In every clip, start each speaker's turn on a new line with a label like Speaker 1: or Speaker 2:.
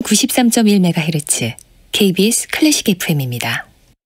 Speaker 1: 93.1MHz KBS 클래식 FM입니다.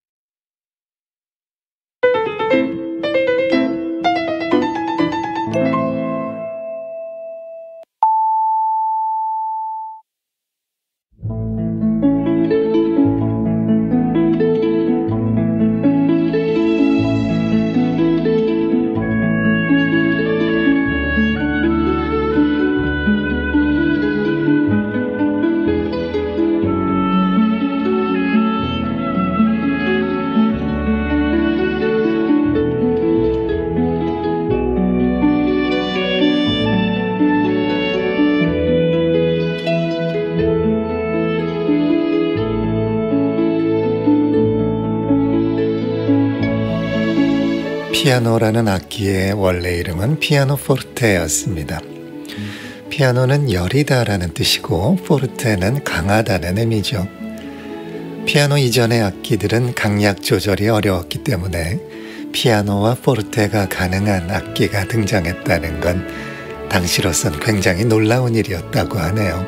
Speaker 2: 피아노라는 악기의 원래 이름은 피아노포르테였습니다. 피아노는 여리다라는 뜻이고 포르테는 강하다는 의미죠. 피아노 이전의 악기들은 강약 조절이 어려웠기 때문에 피아노와 포르테가 가능한 악기가 등장했다는 건 당시로선 굉장히 놀라운 일이었다고 하네요.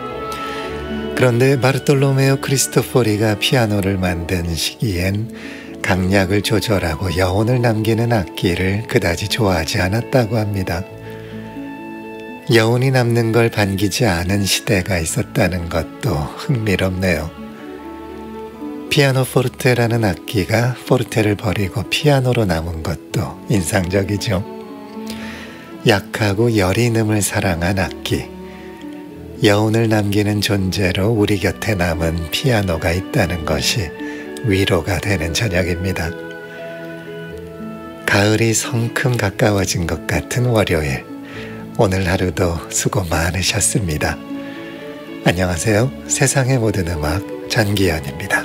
Speaker 2: 그런데 바르톨로메오 크리스토포리가 피아노를 만든 시기엔 강약을 조절하고 여운을 남기는 악기를 그다지 좋아하지 않았다고 합니다. 여운이 남는 걸 반기지 않은 시대가 있었다는 것도 흥미롭네요. 피아노포르테라는 악기가 포르테를 버리고 피아노로 남은 것도 인상적이죠. 약하고 여리음을 사랑한 악기, 여운을 남기는 존재로 우리 곁에 남은 피아노가 있다는 것이 위로가 되는 저녁입니다. 가을이 성큼 가까워진 것 같은 월요일, 오늘 하루도 수고 많으셨습니다. 안녕하세요. 세상의 모든 음악 전기현입니다.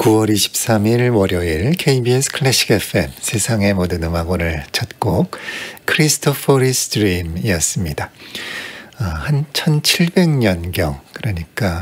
Speaker 2: 9월 23일 월요일 KBS 클래식 FM 세상의 모든 음악 오늘 첫 곡 크리스토퍼리스 드림이었습니다. 한 1700년경 그러니까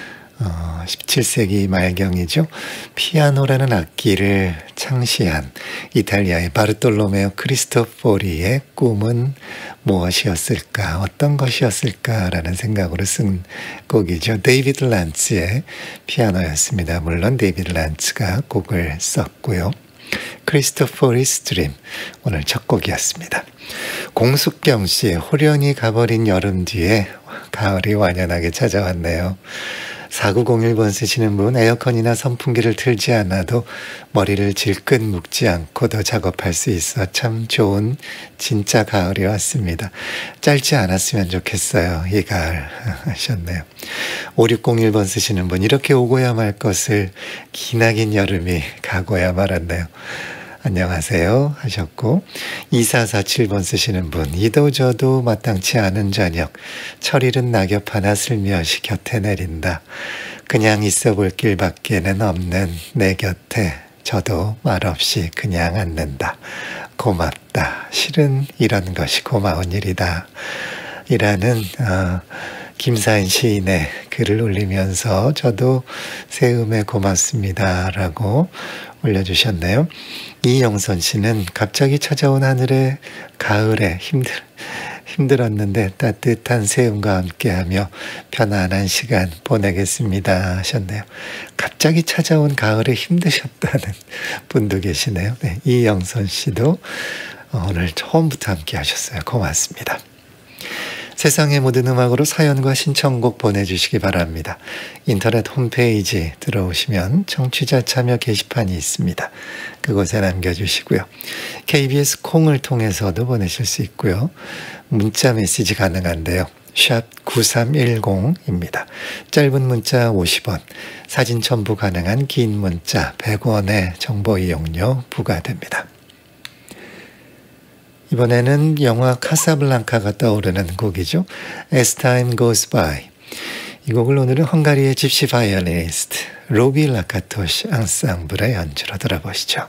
Speaker 2: 17세기 말경이죠. 피아노라는 악기를 창시한 이탈리아의 바르톨로메오 크리스토포리의 꿈은 무엇이었을까, 어떤 것이었을까라는 생각으로 쓴 곡이죠. 데이비드 란츠의 피아노였습니다. 물론 데이비드 란츠가 곡을 썼고요. 크리스토퍼리스 드림 오늘 첫 곡이었습니다. 공숙경 씨, 호련히 가버린 여름 뒤에 가을이 완연하게 찾아왔네요. 4901번 쓰시는 분, 에어컨이나 선풍기를 틀지 않아도 머리를 질끈 묶지 않고도 작업할 수 있어 참 좋은 진짜 가을이 왔습니다. 짧지 않았으면 좋겠어요. 이 가을 하셨네요. 5601번 쓰시는 분, 이렇게 오고야 말 것을 기나긴 여름이 가고야 말았네요. 안녕하세요 하셨고, 2447번 쓰시는 분, 이도 저도 마땅치 않은 저녁, 철이른 낙엽 하나 슬며시 곁에 내린다. 그냥 있어 볼 길밖에는 없는 내 곁에 저도 말없이 그냥 앉는다. 고맙다. 실은 이런 것이 고마운 일이다. 이라는 김사인 시인의 글을 올리면서 저도 새음에 고맙습니다 라고 올려주셨네요. 이영선 씨는 갑자기 찾아온 하늘의 가을에 힘들었는데 따뜻한 새음과 함께하며 편안한 시간 보내겠습니다 하셨네요. 갑자기 찾아온 가을에 힘드셨다는 분도 계시네요. 네, 이영선 씨도 오늘 처음부터 함께 하셨어요. 고맙습니다. 세상의 모든 음악으로 사연과 신청곡 보내주시기 바랍니다. 인터넷 홈페이지 들어오시면 청취자 참여 게시판이 있습니다. 그곳에 남겨주시고요. KBS 콩을 통해서도 보내실 수 있고요. 문자 메시지 가능한데요. 샵 9310입니다. 짧은 문자 50원, 사진 첨부 가능한 긴 문자 100원의 정보 이용료 부과됩니다. 이번에는 영화 카사블랑카가 떠오르는 곡이죠. As Time Goes By. 이 곡을 오늘은 헝가리의 집시 바이올리니스트 로비 라카토시 앙상블의 연주로 들어보시죠.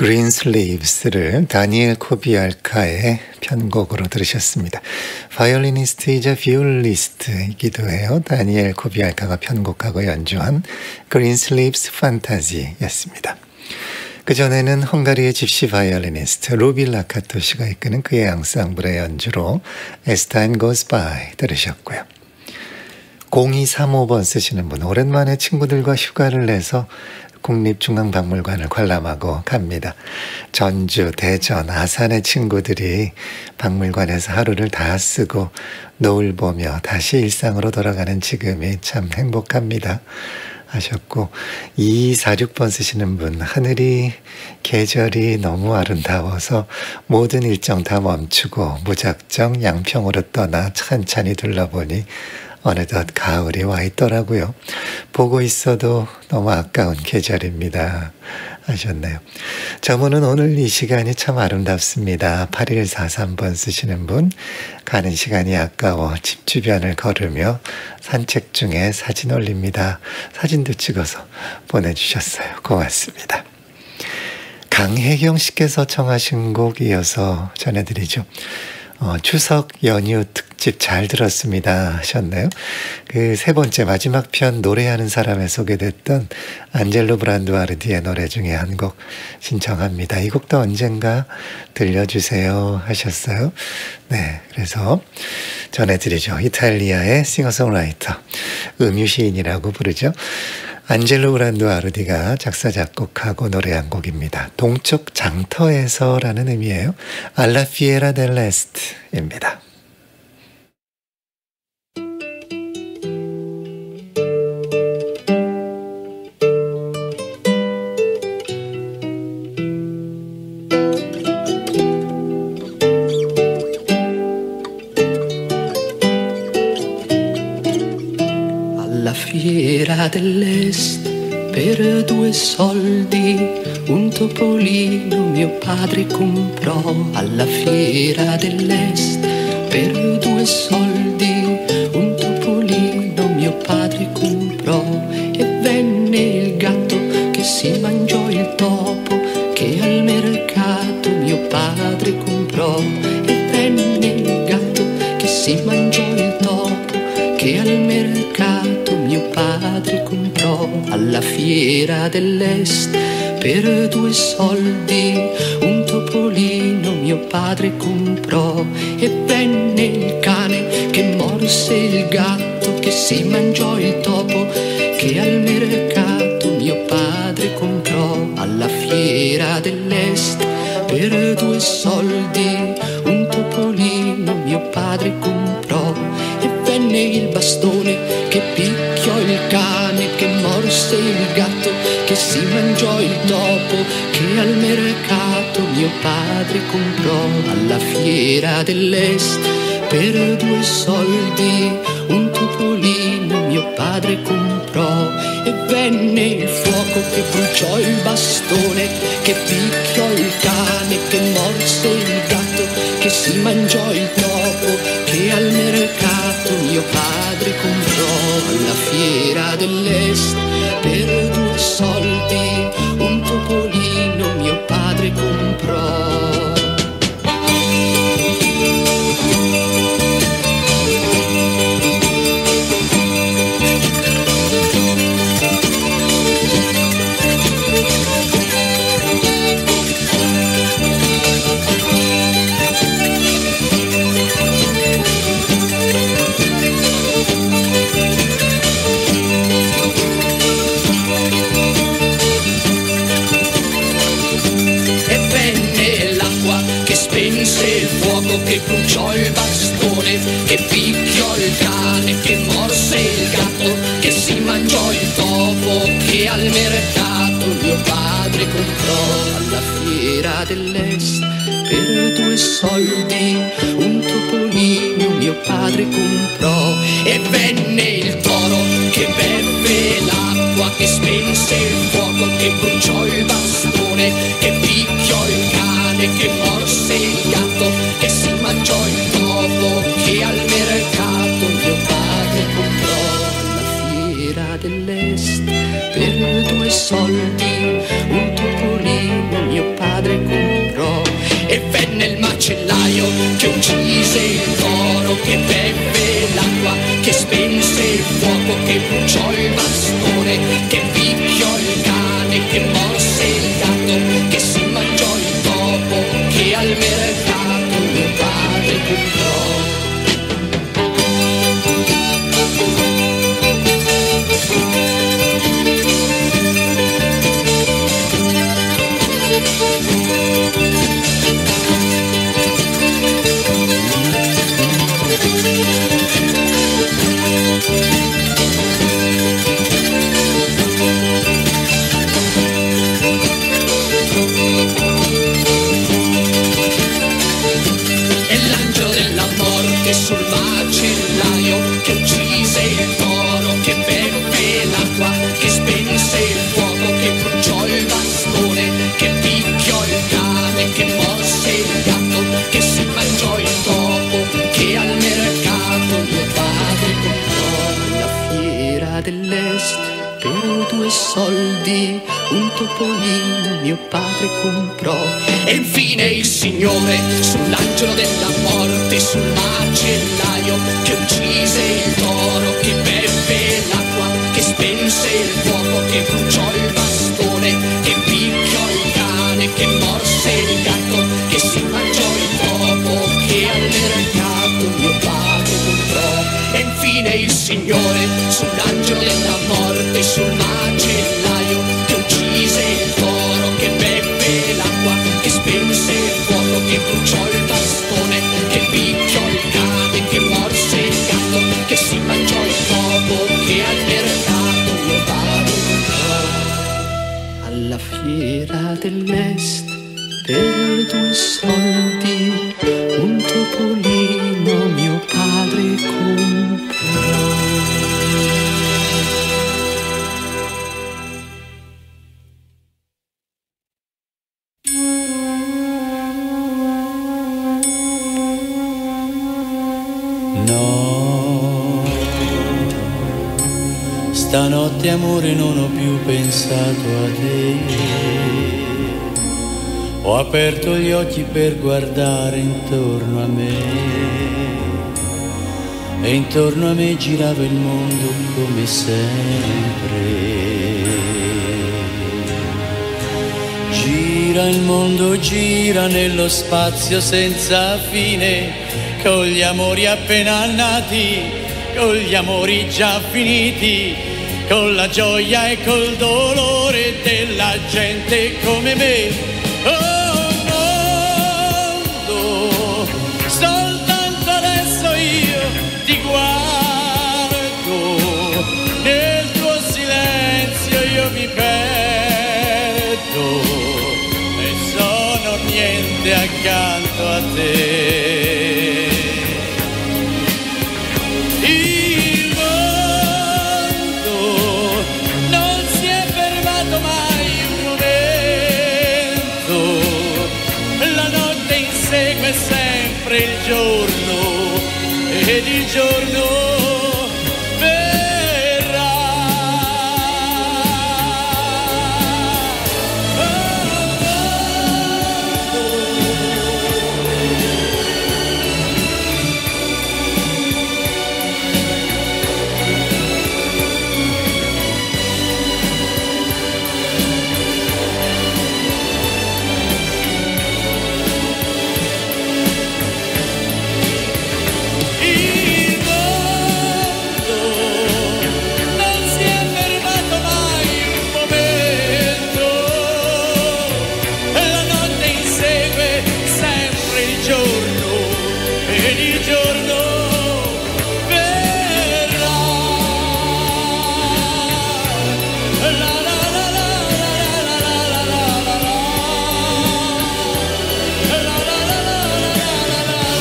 Speaker 2: Greensleeves를 다니엘 코비알카의 편곡으로 들으셨습니다. 바이올리니스트이자 비올리스트이기도 해요. 다니엘 코비알카가 편곡하고 연주한 Greensleeves Fantasy였습니다. 그전에는 헝가리의 집시 바이올리니스트 로빌 라카토시가 이끄는 그의 앙상블의 연주로 As Time Goes By 들으셨고요. 0235번 쓰시는 분, 오랜만에 친구들과 휴가를 내서 국립중앙박물관을 관람하고 갑니다. 전주, 대전, 아산의 친구들이 박물관에서 하루를 다 쓰고 노을 보며 다시 일상으로 돌아가는 지금이 참 행복합니다 하셨고, 2246번 쓰시는 분, 하늘이 계절이 너무 아름다워서 모든 일정 다 멈추고 무작정 양평으로 떠나 찬찬히 둘러보니 어느덧 가을이 와 있더라고요. 보고 있어도 너무 아까운 계절입니다 하셨네요. 저분은 오늘 이 시간이 참 아름답습니다. 8143번 쓰시는 분, 가는 시간이 아까워 집 주변을 걸으며 산책 중에 사진 올립니다. 사진도 찍어서 보내주셨어요. 고맙습니다. 강혜경 씨께서 청하신 곡 이어서 전해드리죠. 추석 연휴 특집 잘 들었습니다 하셨나요? 그 세 번째 마지막 편 노래하는 사람에 소개됐던 안젤로 브란두아르디의 노래 중에 한 곡 신청합니다. 이 곡도 언젠가 들려주세요 하셨어요. 네, 그래서 전해드리죠. 이탈리아의 싱어송라이터, 음유시인이라고 부르죠. 안젤로 브란두아르디가 작사 작곡하고 노래한 곡입니다. 동쪽 장터에서라는 의미예요. Alla Fiera dell'Est입니다.
Speaker 3: Alla fiera dell'est per 2 soldi un topolino mio padre comprò. Alla fiera dell'est per 2 soldi un topolino mio padre comprò. E venne il gatto che si mangiò il topo che al mercato mio padre comprò. E venne il gatto che si mangiò il topo che al mercato mio padre comprò. Alla fiera dell'est per 2 soldi un topolino mio padre comprò. E venne il cane che morse il gatto che si mangiò il topo che al mercato mio padre comprò. Alla fiera dell'est per 2 soldi un topolino mio padre comprò. E venne il bastone che picchiò il cane che morse il gatto che si mangiò il topo che al mercato mio padre comprò. Alla fiera dell'est per 2 soldi un topolino mio padre comprò. E venne il fuoco che bruciò il bastone che picchiò il cane che morse il gatto che si mangiò il topo che al mercato mio padre comprò. Alla fiera dell'est per 2 soldi un topolino mio padre comprò. Che bruciò il bastone, che picchiò il cane, che morse il gatto, che si mangiò il topo, che al mercato mio padre comprò. Alla fiera dell'est per 2 soldi un topolino mio padre comprò. E venne il toro che beve l'acqua, che spense il fuoco, che bruciò il bastone, che picchiò il cane, che morse il gatto, che si mangiò il topo, che al mercato mio padre comprò. Alla fiera dell'est per 2 soldi un topolino mio padre soldi un topolino mio padre comprò. E infine il Signore sull'angelo della morte, sul macellaio che uccise il toro, che beve l'acqua, che spense il fuoco, che bruciò il bastone, che picchiò il cane, che morse il gatto, che si mangiò il topo, che al mercato mio padre comprò. E infine il Signore sull'angelo della morte, sul macellaio che uccise il toro, che beve l'acqua, che spense il fuoco, che bruciò il bastone, che picchiò il cane, che morse il gatto, che si mangiò il topo, che al mercato mio padre comprò. Alla fiera dell'est per 2 soldi un topolino mio padre comprò.
Speaker 4: No, stanotte amore non ho più pensato a te. Ho aperto gli occhi per guardare intorno a me e intorno a me girava il mondo come sempre. Gira il mondo, gira nello spazio senza fine, con gli amori appena nati, con gli amori già finiti, con la gioia e col dolore della gente come me. Oh mondo, soltanto adesso io ti guardo, nel tuo silenzio io mi perdo e sono niente accanto a te. Il mondo non si è fermato mai un momento, la notte insegue sempre il giorno ed il giorno verrà. Il mondo non si è fermato mai un momento, la notte insegue sempre il giorno ed il giorno verrà. La la la la la la la la la la la la. La la la la la la la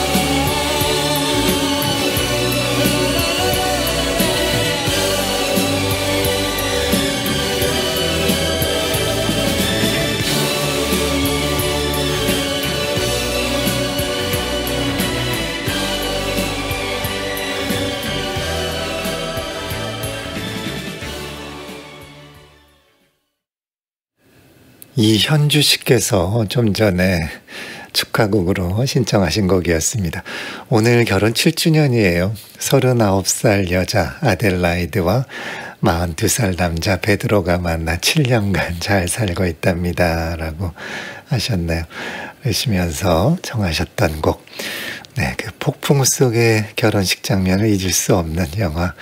Speaker 2: 이현주 씨께서 좀 전에 축하곡으로 신청하신 곡이었습니다. 오늘 결혼 7주년이에요. 39살 여자 아델라이드와 42살 남자 베드로가 만나 7년간 잘 살고 있답니다. 라고 하셨네요. 그러시면서 청하셨던 곡. 네, 그 폭풍 속의 결혼식 장면을 잊을 수 없는 영화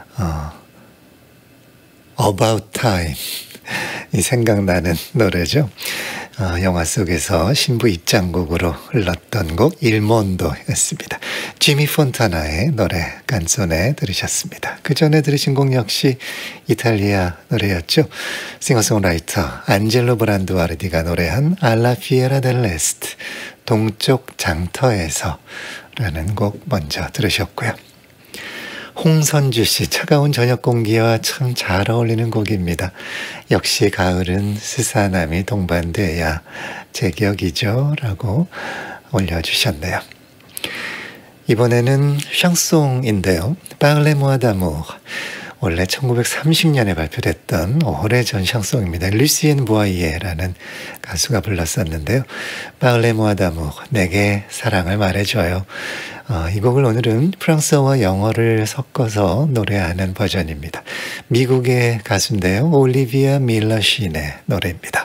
Speaker 2: About Time 이 생각나는 노래죠. 영화 속에서 신부 입장곡으로 흘렀던 곡 일몬도였습니다. 지미 폰타나의 노래 깐손에 들으셨습니다. 그 전에 들으신 곡 역시 이탈리아 노래였죠. 싱어송라이터 안젤로 브란두아르디가 노래한 알라 피에라 델레스트 동쪽 장터에서 라는 곡 먼저 들으셨고요. 홍선주 씨, 차가운 저녁 공기와 참 잘 어울리는 곡입니다. 역시 가을은 스사남이 동반돼야 제격이죠. 라고 올려주셨네요. 이번에는 샹송인데요. Parlez-moi d'amour. 원래 1930년에 발표됐던 오래전 샹송입니다. 루시엔 부아이에라는 가수가 불렀었는데요. Parlez moi d'amour, 내게 사랑을 말해줘요. 이 곡을 오늘은 프랑스어와 영어를 섞어서 노래하는 버전입니다. 미국의 가수인데요. 올리비아 밀러신의 노래입니다.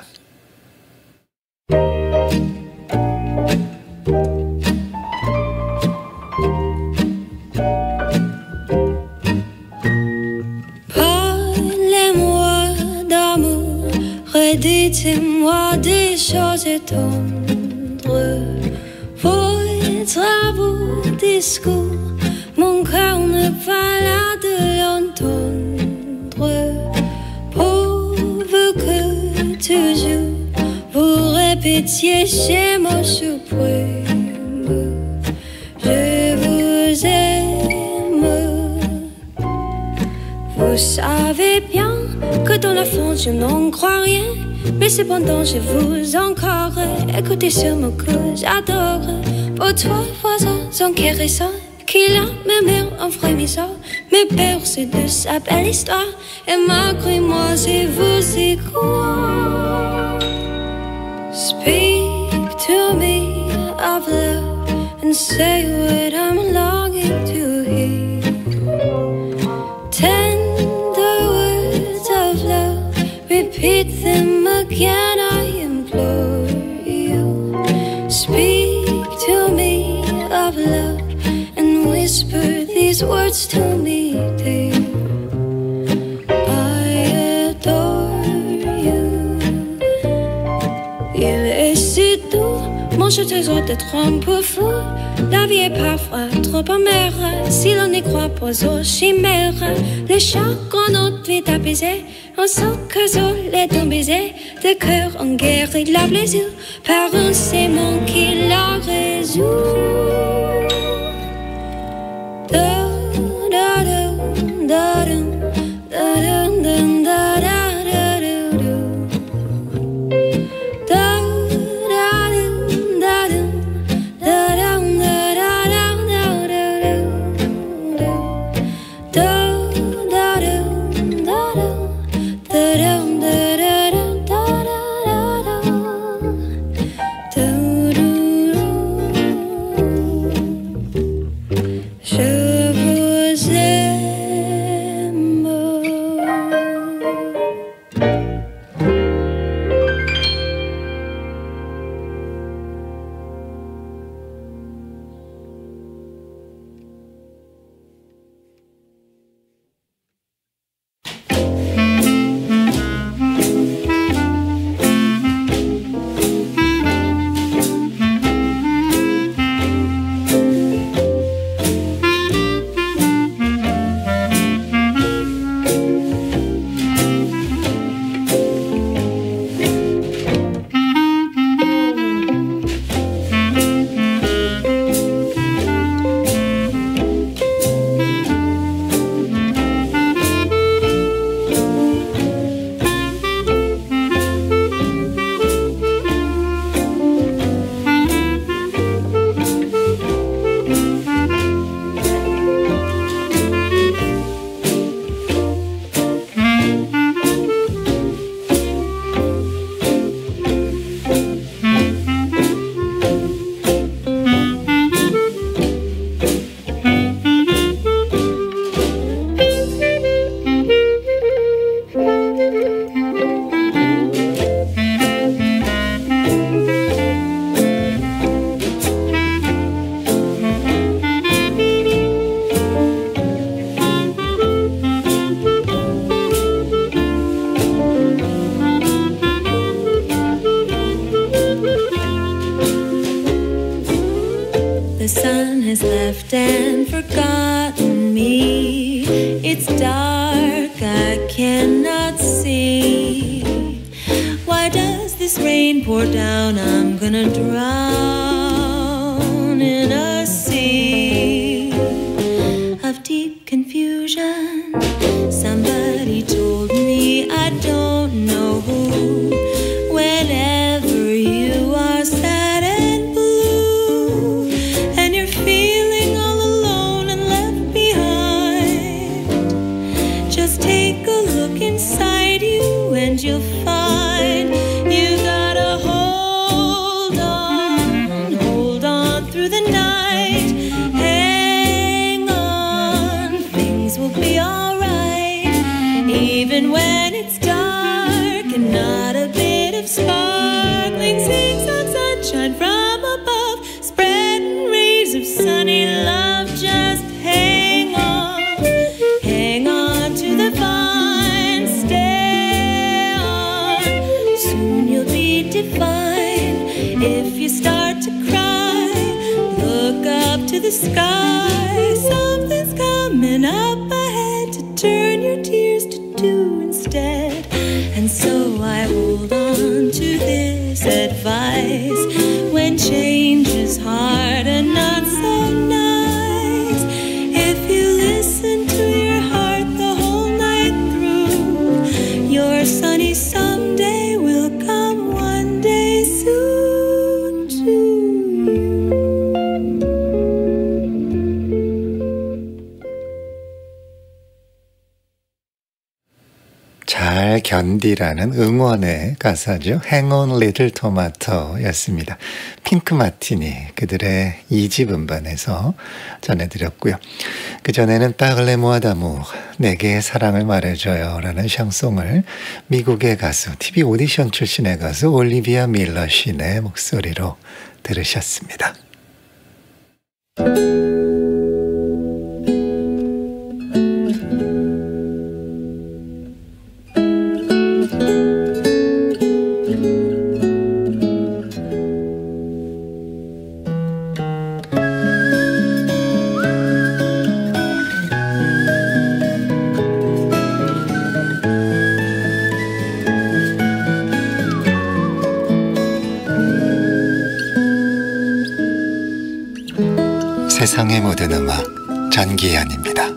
Speaker 5: Dites-moi des choses tendres, votre beau discours, mon cœur ne va là de l'entendre. Pauvre que toujours vous répétiez chez mon suprême, je vous aime. Vous savez bien que dans la France je n'en crois rien, mais cependant je vous encore écoutez sur mon cou, j'adore vos trois voisins enquérissants qui là murmurent en frémissant mes peurs c'est de sa belle histoire et malgré moi je vous y crois. Speak to me of love and say what I'm longing to hear. Tender words of love, repeat them again, I implore you. Speak to me of love and whisper these words to me, dear. I adore you. Il est si doux, mon cher trésor d'être un peu fou. La vie est parfois trop amère si l'on n'y croit pas aux chimères. Les chagrins notre vie apaisée, on sent que sur les deux baisers de cœur en guerre il lave les yeux par un sément qui la résout. Da da da da da da da da.
Speaker 6: The sun has left and forgotten me. It's dark, I cannot see. Why does this rain pour down? I'm gonna drown in a sea of deep confusion. Somebody told me, I don't know who. Whenever you are sad and blue, and you're feeling all alone and left behind, just up to the sky. Something's coming up ahead to turn your tears to dew instead. And so I hold on to this advice: when change is hard and not so nice, if you listen to your heart the whole night through, your sunny someday will come one day soon to you.
Speaker 2: 잘 견디라는 응원의 가사죠. Hang on Little Tomato 였습니다. 핑크 마티니 그들의 2집 음반에서 전해드렸고요. 그전에는 Parlez-moi d'amour, 내게 사랑을 말해줘요 라는 샹송을 미국의 가수, TV 오디션 출신의 가수 올리비아 밀러 쉰의 목소리로 들으셨습니다. 세상의 모든 음악 전기현입니다.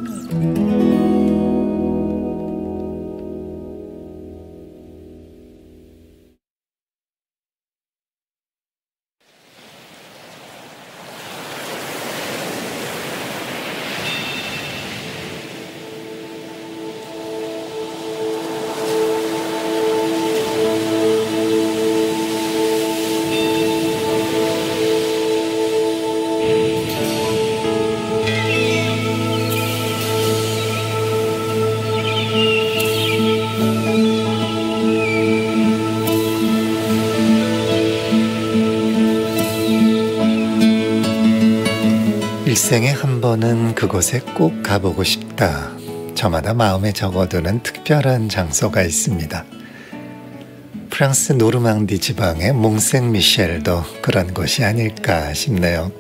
Speaker 2: 일생에 한 번은 그곳에 꼭 가보고 싶다. 저마다 마음에 적어두는 특별한 장소가 있습니다. 프랑스 노르망디 지방의 몽생미셸도 그런 곳이 아닐까 싶네요.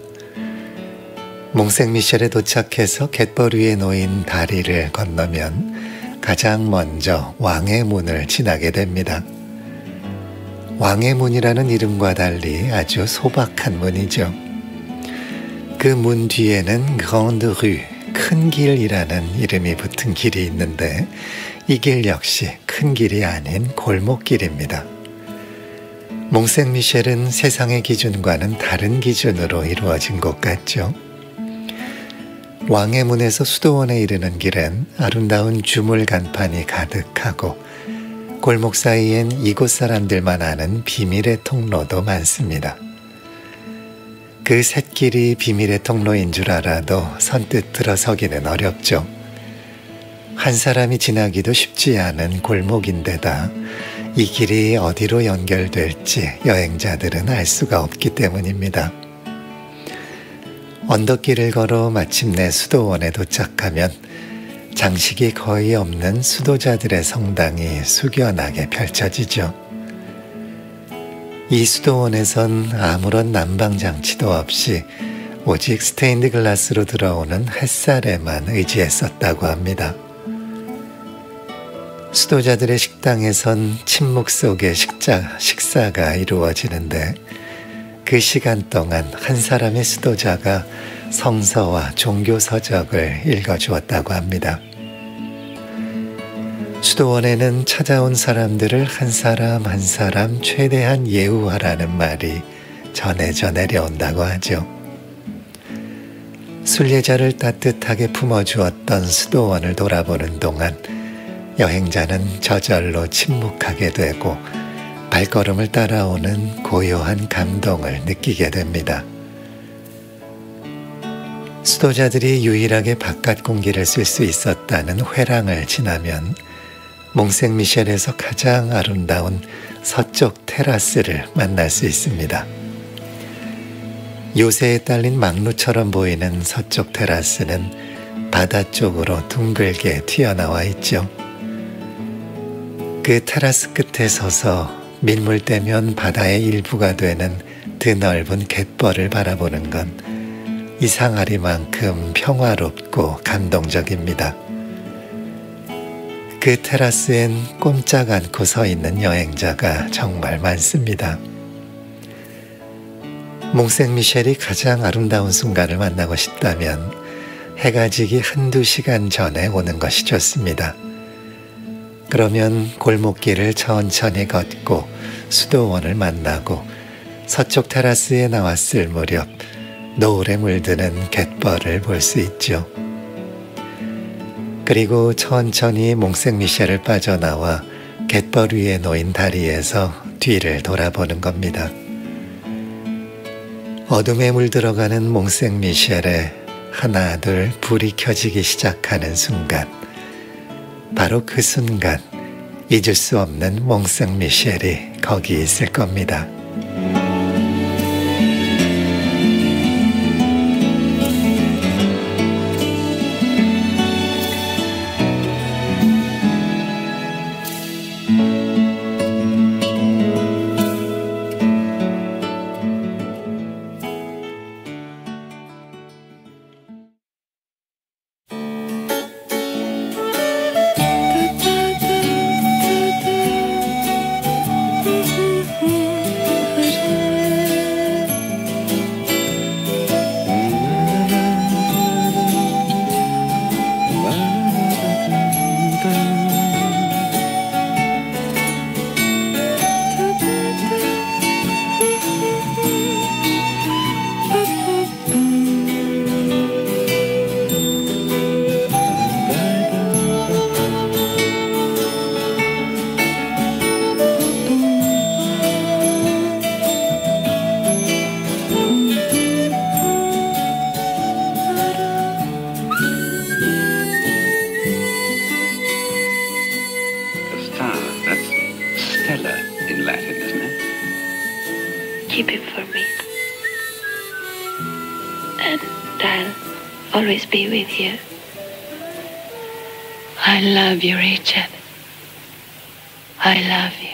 Speaker 2: 몽생미셸에 도착해서 갯벌 위에 놓인 다리를 건너면 가장 먼저 왕의 문을 지나게 됩니다. 왕의 문이라는 이름과 달리 아주 소박한 문이죠. 그 문 뒤에는 Grande Rue, 큰 길이라는 이름이 붙은 길이 있는데 이 길 역시 큰 길이 아닌 골목길입니다. 몽생미셸은 세상의 기준과는 다른 기준으로 이루어진 곳 같죠. 왕의 문에서 수도원에 이르는 길엔 아름다운 주물 간판이 가득하고 골목 사이엔 이곳 사람들만 아는 비밀의 통로도 많습니다. 그 샛길이 비밀의 통로인 줄 알아도 선뜻 들어서기는 어렵죠. 한 사람이 지나기도 쉽지 않은 골목인데다 이 길이 어디로 연결될지 여행자들은 알 수가 없기 때문입니다. 언덕길을 걸어 마침내 수도원에 도착하면 장식이 거의 없는 수도자들의 성당이 숙연하게 펼쳐지죠. 이 수도원에선 아무런 난방장치도 없이 오직 스테인드 글라스로 들어오는 햇살에만 의지했었다고 합니다. 수도자들의 식당에선 침묵 속에 식사가 이루어지는데 그 시간 동안 한 사람의 수도자가 성서와 종교 서적을 읽어주었다고 합니다. 수도원에는 찾아온 사람들을 한 사람 한 사람 최대한 예우하라는 말이 전해져 내려온다고 하죠. 순례자를 따뜻하게 품어주었던 수도원을 돌아보는 동안 여행자는 저절로 침묵하게 되고 발걸음을 따라오는 고요한 감동을 느끼게 됩니다. 수도자들이 유일하게 바깥 공기를 쓸 수 있었다는 회랑을 지나면 몽생미셸에서 가장 아름다운 서쪽 테라스를 만날 수 있습니다. 요새에 딸린 망루처럼 보이는 서쪽 테라스는 바다 쪽으로 둥글게 튀어나와 있죠. 그 테라스 끝에 서서 밀물 때면 바다의 일부가 되는 드넓은 갯벌을 바라보는 건 이상하리만큼 평화롭고 감동적입니다. 그 테라스엔 꼼짝 않고 서 있는 여행자가 정말 많습니다. 몽생미셸이 가장 아름다운 순간을 만나고 싶다면 해가 지기 한두 시간 전에 오는 것이 좋습니다. 그러면 골목길을 천천히 걷고 수도원을 만나고 서쪽 테라스에 나왔을 무렵 노을에 물드는 갯벌을 볼 수 있죠. 그리고 천천히 몽생미셸을 빠져나와 갯벌 위에 놓인 다리에서 뒤를 돌아보는 겁니다. 어둠에 물들어가는 몽생미셸에 하나 둘 불이 켜지기 시작하는 순간, 바로 그 순간 잊을 수 없는 몽생미셸이 거기 있을 겁니다.
Speaker 5: Keep it for me. And I'll always be with you. I love you, Richard. I love you.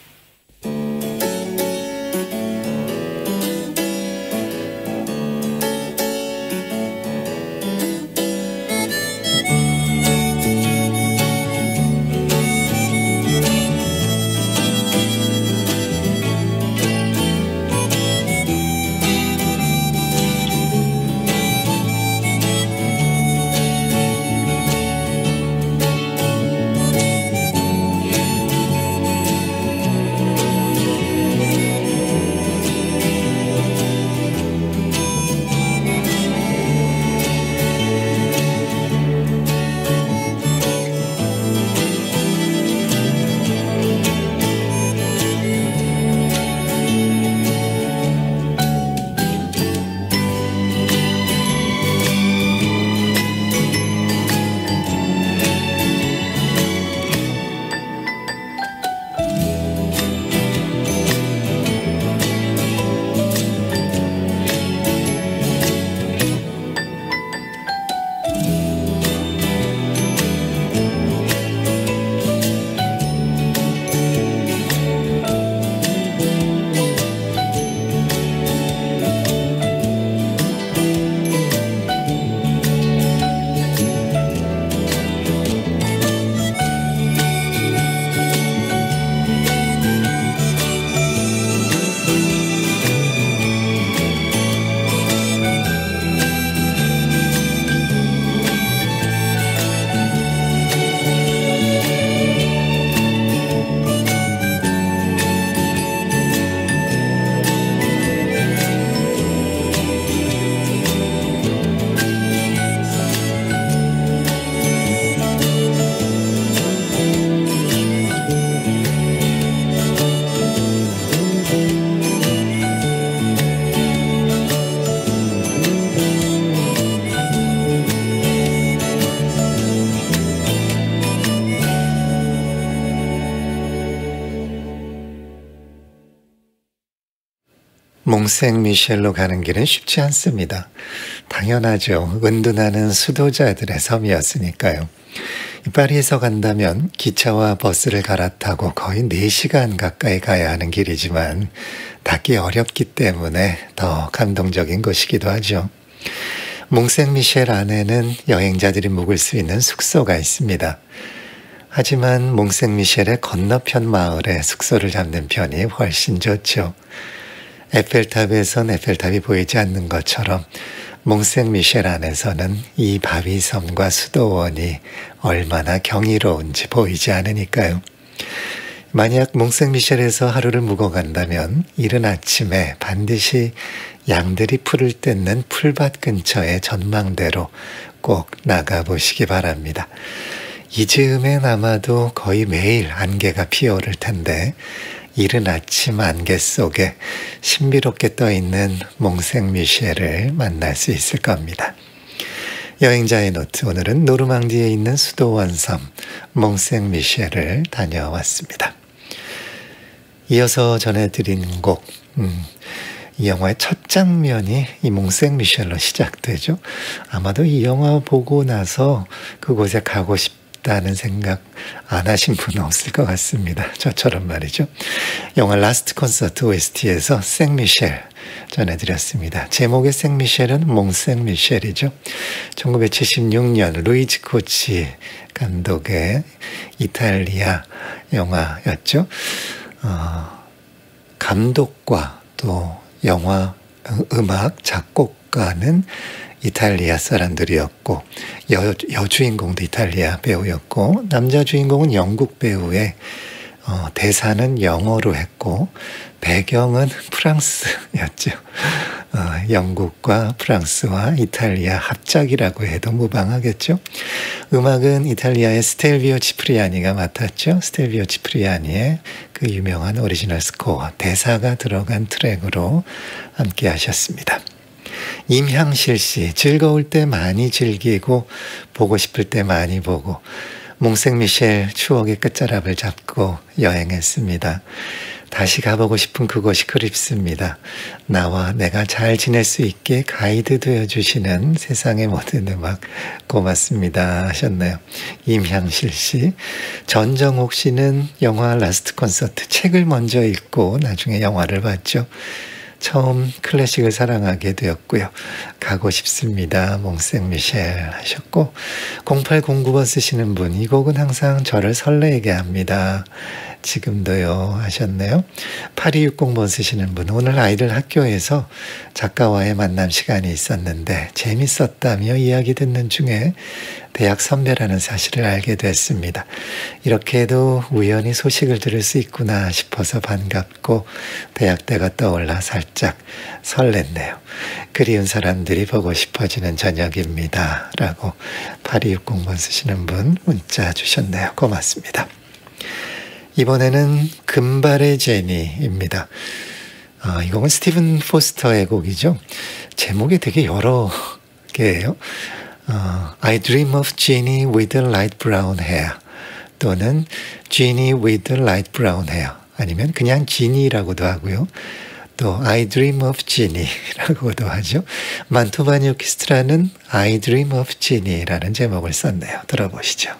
Speaker 2: 몽생미셸로 가는 길은 쉽지 않습니다. 당연하죠. 은둔하는 수도자들의 섬이었으니까요. 파리에서 간다면 기차와 버스를 갈아타고 거의 4시간 가까이 가야 하는 길이지만 닿기 어렵기 때문에 더 감동적인 곳이기도 하죠. 몽생미셸 안에는 여행자들이 묵을 수 있는 숙소가 있습니다. 하지만 몽생미셸의 건너편 마을에 숙소를 잡는 편이 훨씬 좋죠. 에펠탑에선 에펠탑이 보이지 않는 것처럼 몽생미셸 안에서는 이 바위섬과 수도원이 얼마나 경이로운지 보이지 않으니까요. 만약 몽생미셸에서 하루를 묵어간다면 이른 아침에 반드시 양들이 풀을 뜯는 풀밭 근처의 전망대로 꼭 나가보시기 바랍니다. 이 즈음엔 아마도 거의 매일 안개가 피어오를 텐데 이른 아침 안개 속에 신비롭게 떠있는 몽생미셸을 만날 수 있을 겁니다. 여행자의 노트, 오늘은 노르망디에 있는 수도원 섬 몽생미셸을 다녀왔습니다. 이어서 전해드린 곡, 이 영화의 첫 장면이 이 몽생미셸로 시작되죠. 아마도 이 영화 보고 나서 그곳에 가고 싶다는 생각 안 하신 분은 없을 것 같습니다. 저처럼 말이죠. 영화 라스트 콘서트 OST에서 생미셸 전해드렸습니다. 제목의 생미셸은 몽생미셸이죠. 1976년 루이지 코치 감독의 이탈리아 영화였죠. 감독과 또 영화, 음악, 작곡가는 이탈리아 사람들이었고 여주인공도 이탈리아 배우였고 남자 주인공은 영국 배우의 대사는 영어로 했고 배경은 프랑스였죠. 영국과 프랑스와 이탈리아 합작이라고 해도 무방하겠죠. 음악은 이탈리아의 스텔비오 치프리아니가 맡았죠. 스텔비오 치프리아니의 그 유명한 오리지널 스코어, 대사가 들어간 트랙으로 함께 하셨습니다. 임향실 씨, 즐거울 때 많이 즐기고 보고 싶을 때 많이 보고 몽생미셸 추억의 끝자락을 잡고 여행했습니다. 다시 가보고 싶은 그곳이 그립습니다. 나와 내가 잘 지낼 수 있게 가이드 되어주시는 세상의 모든 음악 고맙습니다 하셨네요. 임향실 씨. 전정옥 씨는 영화 라스트 콘서트 책을 먼저 읽고 나중에 영화를 봤죠. 처음 클래식을 사랑하게 되었고요. 가고 싶습니다. 몽생미셸 하셨고 0809번 쓰시는 분, 이 곡은 항상 저를 설레게 합니다. 지금도요 하셨네요. 8260번 쓰시는 분, 오늘 아이들 학교에서 작가와의 만남 시간이 있었는데 재밌었다며 이야기 듣는 중에 대학 선배라는 사실을 알게 됐습니다. 이렇게도 우연히 소식을 들을 수 있구나 싶어서 반갑고 대학 때가 떠올라 살짝 설렜네요. 그리운 사람들이 보고 싶어지는 저녁입니다 라고 8260번 쓰시는 분 문자 주셨네요. 고맙습니다. 이번에는 금발의 제니입니다. 이 곡은 스티븐 포스터의 곡이죠. 제목이 되게 여러 개예요. I dream of Jeannie with light brown hair 또는 Jeannie with light brown hair 아니면 그냥 지니라고도 하고요. 또 I dream of Jeannie라고도 하죠. 만토바니 오케스트라는 I dream of Jeannie라는 제목을 썼네요. 들어보시죠.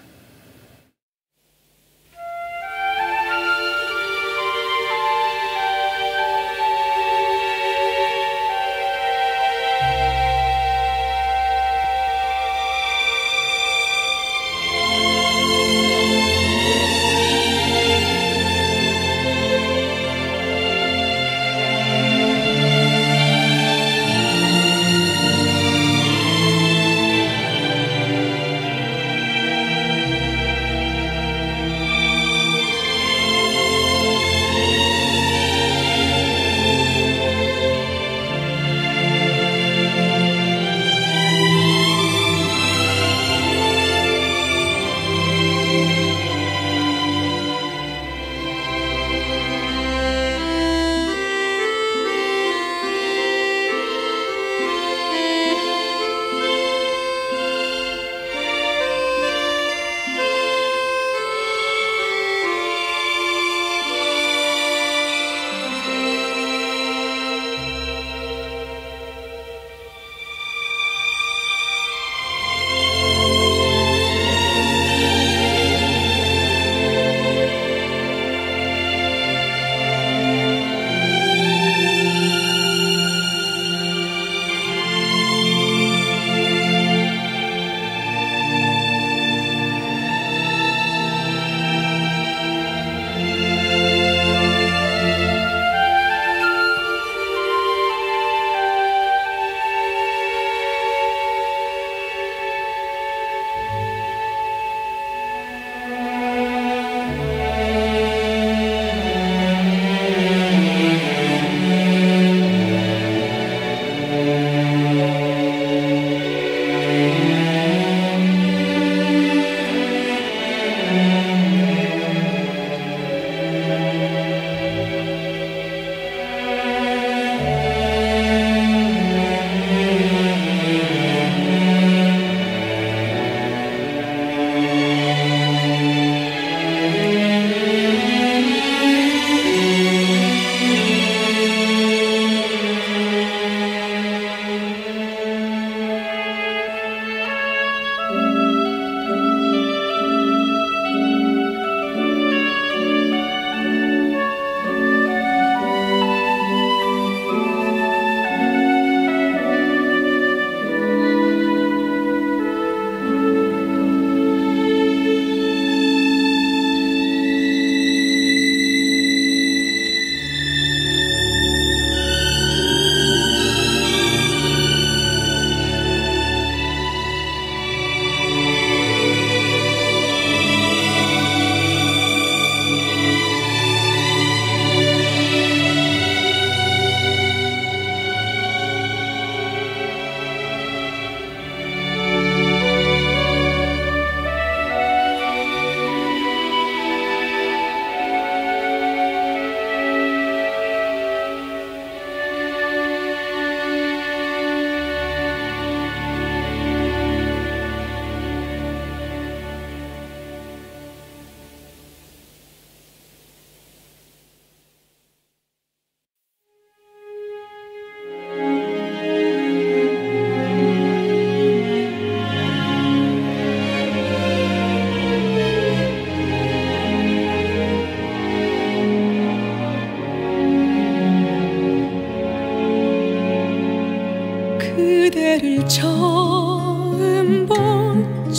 Speaker 6: 그대를 처음 본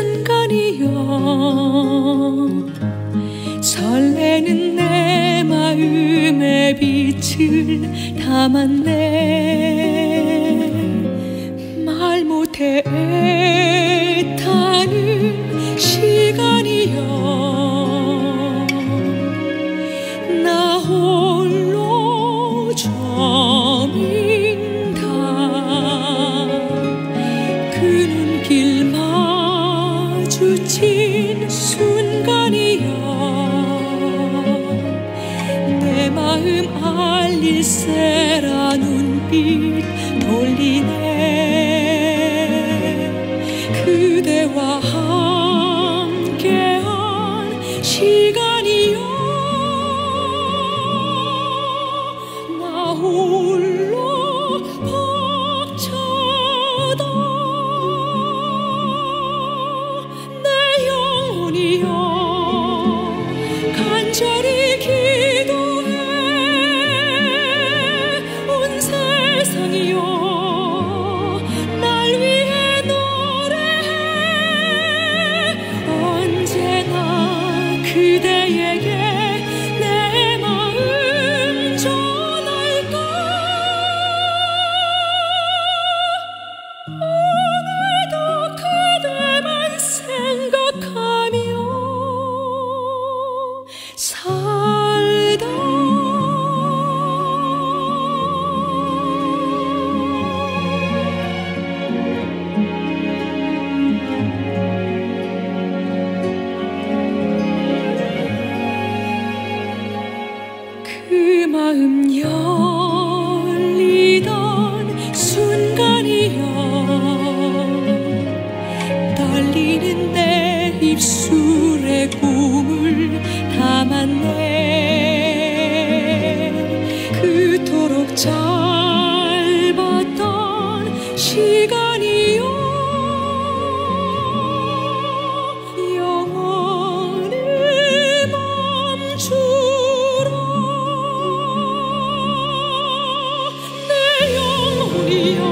Speaker 6: 순간이여 설레는 내 마음의 빛을 담았네 말 못해 애타는 시간이여 나 홀로 저민다 그 눈길 마주친 순간이여 내 마음 알릴세라 눈빛 돌리네 그대와 함께한 시간이여 나 홀로 벅차다 내 영혼이여 간절히 기도해 온 세상이여 날 위해 노래해 언제나 그대에게 내 마음 전할까 오늘도 그대만 생각하며 살다 그 마음 열리던 순간이여 떨리는 내 입술에 꿈을 담았네 그토록 짧았던 시간이여 영원히 멈추라 내 영혼이여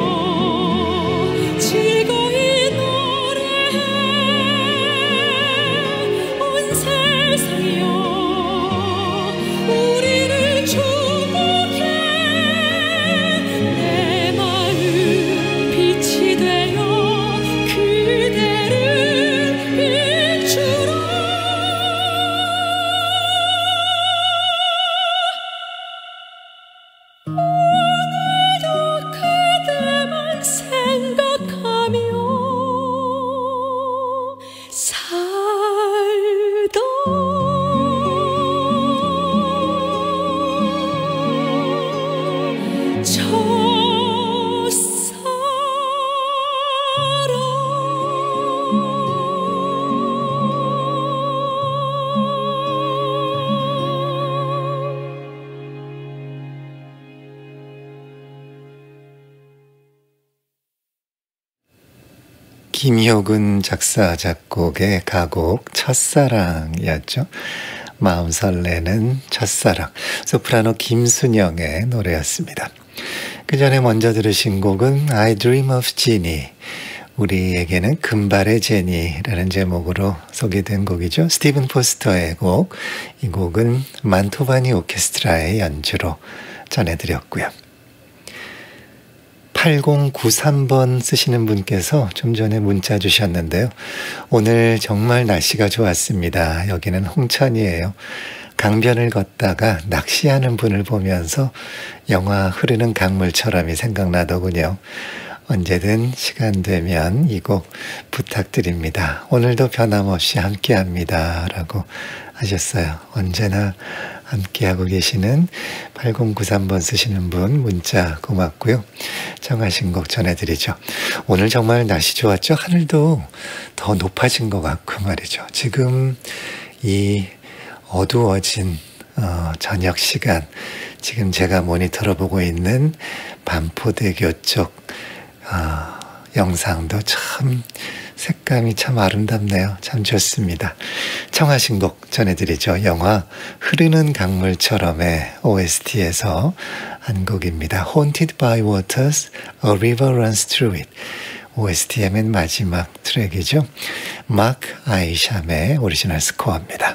Speaker 6: 즐거이 노래해 온 세상이여 우리를 축복해 내 마음 빛이 되어 그대를 비추라 오늘도 그대만 생각하며 살다
Speaker 2: 김효근 작사 작곡의 가곡 첫사랑이었죠. 마음 설레는 첫사랑, 소프라노 김순영의 노래였습니다. 그 전에 먼저 들으신 곡은 I Dream of Jeannie, 우리에게는 금발의 제니라는 제목으로 소개된 곡이죠. 스티븐 포스터의 곡, 이 곡은 만토바니 오케스트라의 연주로 전해드렸고요. 8093번 쓰시는 분께서 좀 전에 문자 주셨는데요. 오늘 정말 날씨가 좋았습니다. 여기는 홍천이에요. 강변을 걷다가 낚시하는 분을 보면서 영화 흐르는 강물처럼이 생각나더군요. 언제든 시간 되면 이 곡 부탁드립니다. 오늘도 변함없이 함께합니다 라고 하셨어요. 언제나 함께하고 계시는 8093번 쓰시는 분 문자 고맙고요. 정하신 곡 전해드리죠. 오늘 정말 날씨 좋았죠? 하늘도 더 높아진 것 같고 말이죠. 지금 이 어두워진 저녁 시간, 지금 제가 모니터로 보고 있는 반포대교 쪽 영상도 참 색감이 참 아름답네요. 참 좋습니다. 청하신 곡 전해드리죠. 영화 흐르는 강물처럼의 OST에서 한 곡입니다. Haunted by Waters, A River Runs Through It. OST의 맨 마지막 트랙이죠. 마크 아이샴의 오리지널 스코어입니다.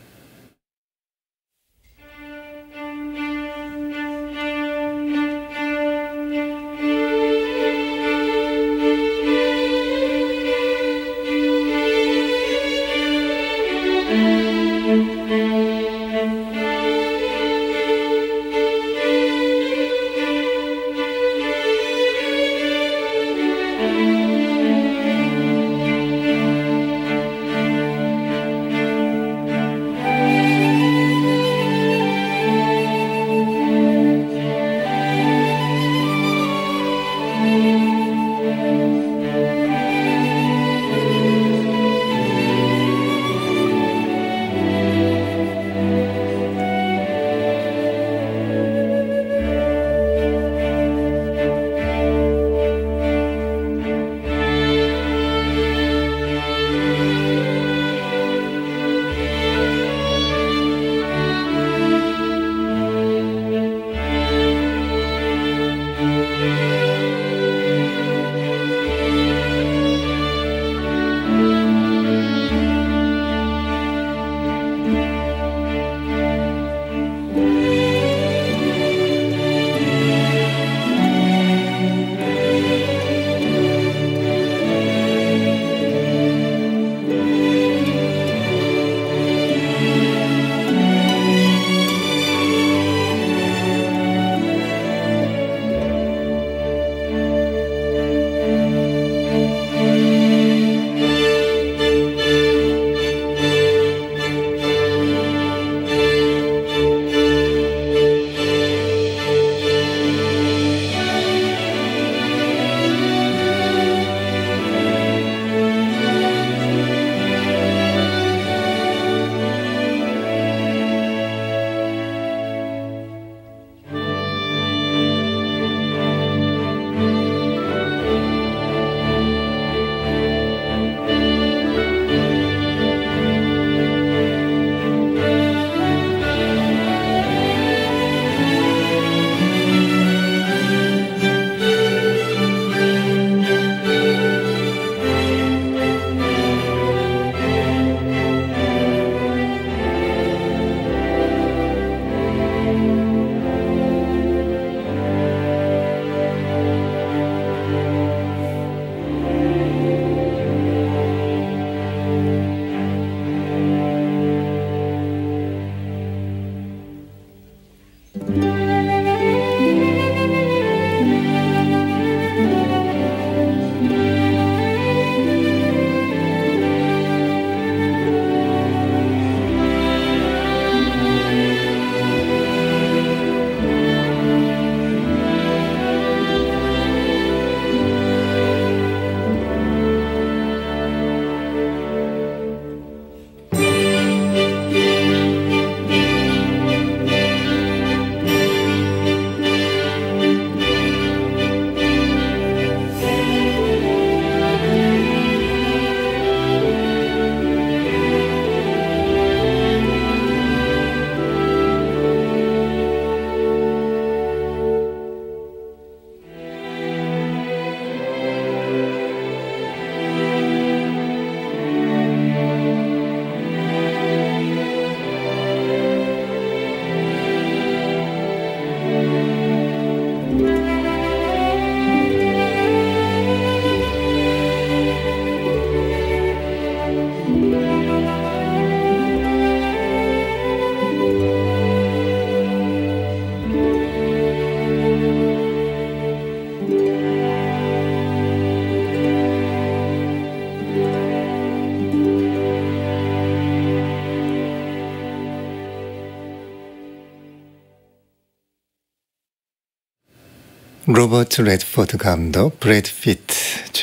Speaker 2: 로버트 레드포드 감독, 브래드 피트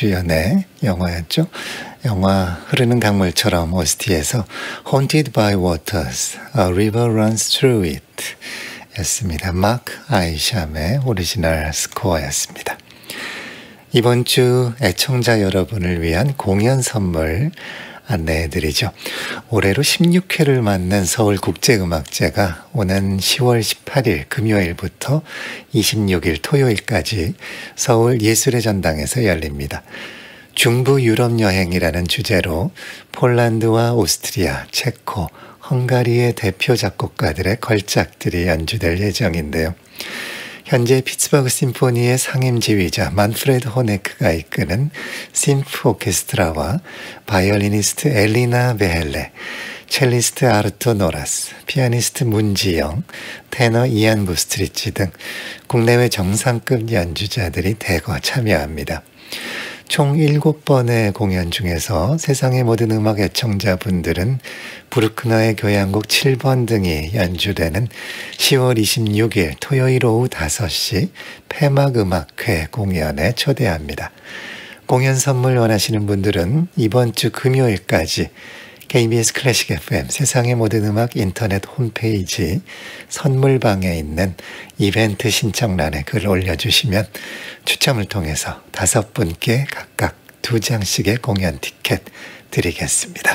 Speaker 2: 주연의 영화였죠. 영화 흐르는 강물처럼 OST에서 Haunted by Waters, A River Runs Through It 였습니다. 마크 아이샴의 오리지널 스코어였습니다. 이번 주 애청자 여러분을 위한 공연 선물 안내해드리죠. 올해로 16회를 맞는 서울국제음악제가 오는 10월 18일 금요일부터 26일 토요일까지 서울 예술의 전당에서 열립니다. 중부 유럽 여행이라는 주제로 폴란드와 오스트리아, 체코, 헝가리의 대표 작곡가들의 걸작들이 연주될 예정인데요. 현재 피츠버그 심포니의 상임지휘자 만프레드 호네크가 이끄는 심프 오케스트라와 바이올리니스트 엘리나 베헬레, 첼리스트 아르토 노라스, 피아니스트 문지영, 테너 이안 부스트리치 등 국내외 정상급 연주자들이 대거 참여합니다. 총 7번의 공연 중에서 세상의 모든 음악 애청자분들은 브루크너의 교향곡 7번 등이 연주되는 10월 26일 토요일 오후 5시 폐막음악회 공연에 초대합니다. 공연 선물 원하시는 분들은 이번 주 금요일까지 KBS 클래식 FM 세상의 모든 음악 인터넷 홈페이지 선물방에 있는 이벤트 신청란에 글 올려주시면 추첨을 통해서 5분께 각각 2장씩의 공연 티켓 드리겠습니다.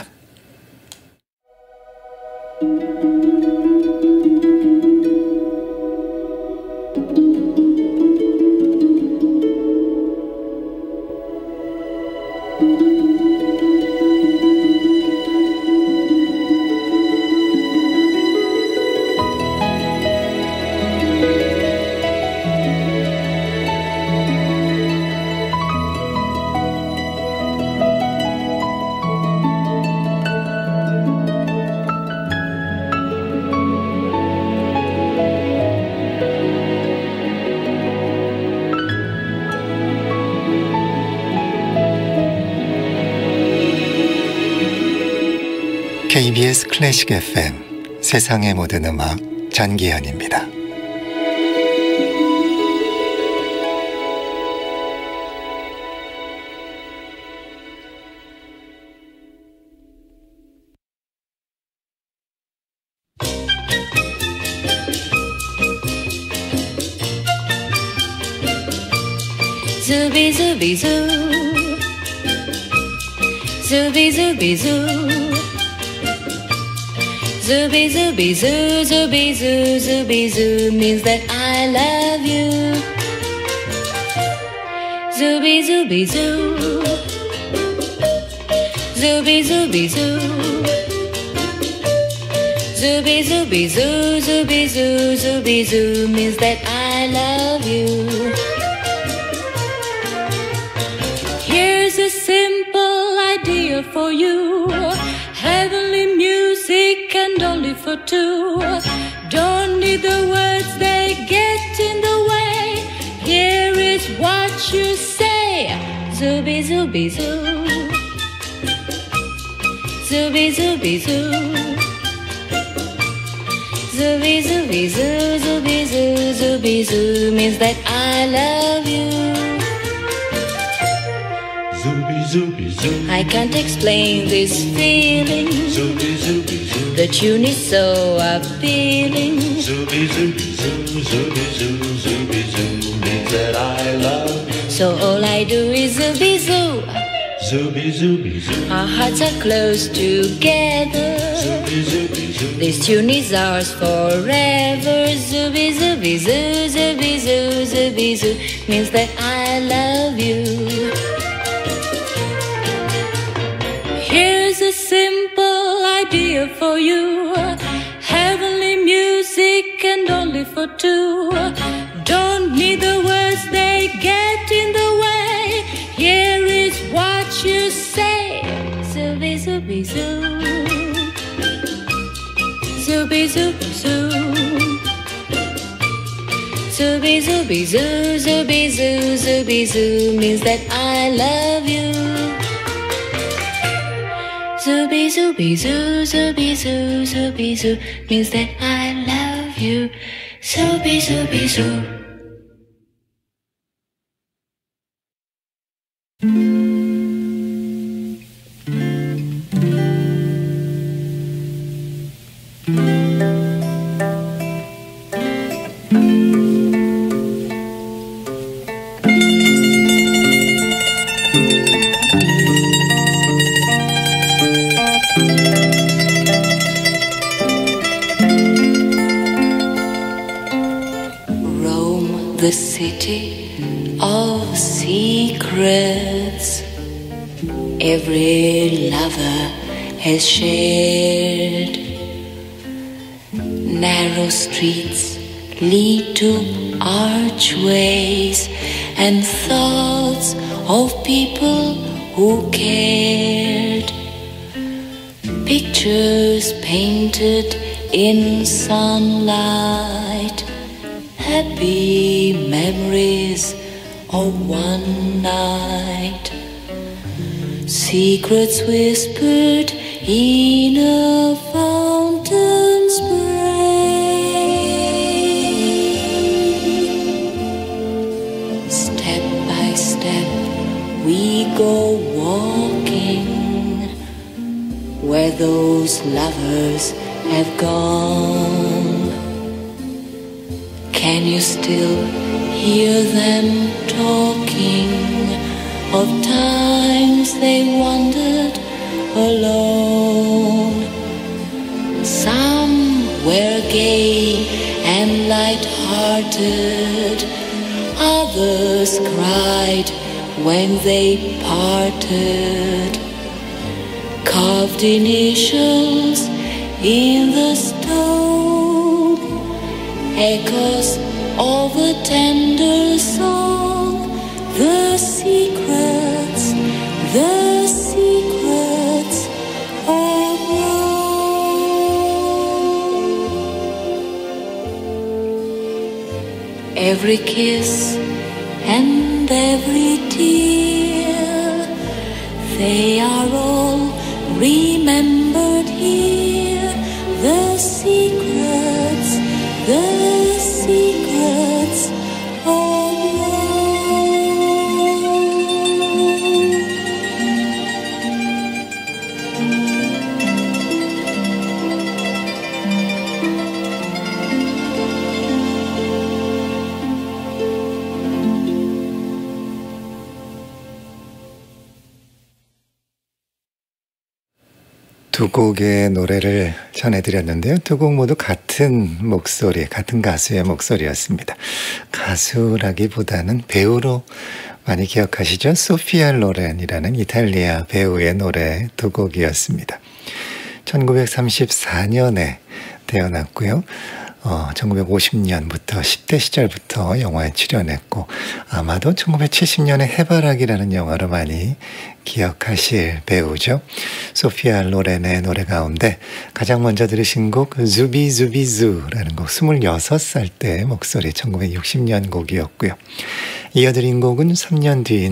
Speaker 2: KBS 클래식 FM 세상의 모든 음악 전기현입니다.
Speaker 5: Zooby zooby zoo, zooby zooby zoo. Zooby zooby zoo, zooby zoo, zooby zoo means that I love you. Zooby zooby zoo, zooby zooby zoo, zooby zooby zoo, zooby zoo, zooby zoo means that I love you. Here's a simple idea for you. Heavenly music and only for two. Don't need the words, they get in the way. Here is what you say. Zooby zooby zoo, zooby zooby zoo, zooby zooby zoo, zooby zoo, zooby zoo means that I love you. I can't explain this feeling. The tune is so appealing.
Speaker 7: Means that I love you.
Speaker 5: So all I do is zooby zoo.
Speaker 7: Zooby zooby zoo.
Speaker 5: Our hearts are close together.
Speaker 7: Zooby zooby zoo.
Speaker 5: This tune is ours forever. Zooby zooby zoo, zooby zoo, zooby zoo means that I love you. Here's a simple idea for you. Heavenly music and only for two. Don't need the words, they get in the way. Here is what you say. Zooby zooby zoo, zooby zooby zoo, zooby zooby zoo, zooby zoo, zooby zoo means that I love you. Zooby zooby zoo, zooby zoo, zooby zoo means that I love you. Zooby zooby zoo.
Speaker 8: city of secrets every lover has shared. Narrow streets lead to archways and thoughts of people who cared. Pictures painted in sunlight, happy memories of one night, secrets whispered in a fountain spray. Step by step we go walking where those lovers have gone. Can you still hear them talking of times they wandered alone? Some were gay and light-hearted, others cried when they parted. Carved initials in the stone, echoes of a tender song, the secrets of love. Every kiss and every tear, they are all remembered here. The secrets of
Speaker 2: 두 곡의 노래를 전해드렸는데요. 두 곡 모두 같은 목소리, 같은 가수의 목소리였습니다. 가수라기보다는 배우로 많이 기억하시죠? 소피아 로렌이라는 이탈리아 배우의 노래 두 곡이었습니다. 1934년에 태어났고요. 1950년부터 10대 시절부터 영화에 출연했고 아마도 1970년에 해바라기라는 영화로 많이 기억하실 배우죠. 소피아 로렌의 노래 가운데 가장 먼저 들으신 곡 주비주비주라는 곡 26살 때의 목소리 1960년 곡이었고요. 이어드린 곡은 4년 뒤인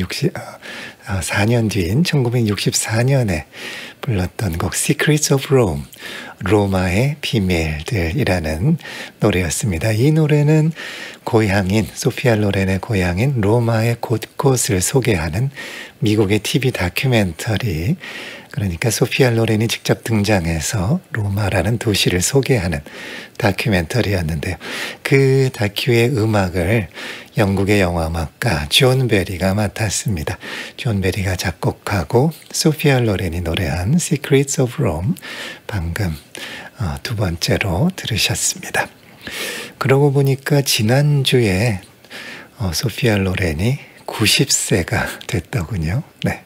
Speaker 2: 1964년에 불렀던 곡 Secrets of Rome, 로마의 비밀들이라는 노래였습니다. 이 노래는 고향인 소피아 로렌의 고향인 로마의 곳곳을 소개하는 미국의 TV 다큐멘터리, 그러니까 소피아 로렌이 직접 등장해서 로마라는 도시를 소개하는 다큐멘터리였는데요. 그 다큐의 음악을 영국의 영화음악가 존 베리가 맡았습니다. 존 베리가 작곡하고 소피아 로렌이 노래한 Secrets of Rome 방금 두 번째로 들으셨습니다. 그러고 보니까 지난주에 소피아 로렌이 90세가 됐더군요. 네.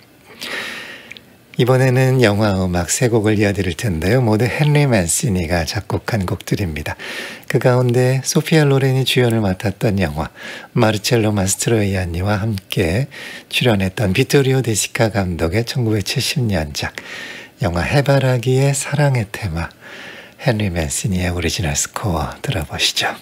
Speaker 2: 이번에는 영화음악 세 곡을 이어드릴 텐데요. 모두 헨리 맨시니가 작곡한 곡들입니다. 그 가운데 소피아 로렌이 주연을 맡았던 영화 마르첼로 마스트로이안니와 함께 출연했던 비토리오 데시카 감독의 1970년작 영화 해바라기의 사랑의 테마, 헨리 맨시니의 오리지널 스코어 들어보시죠.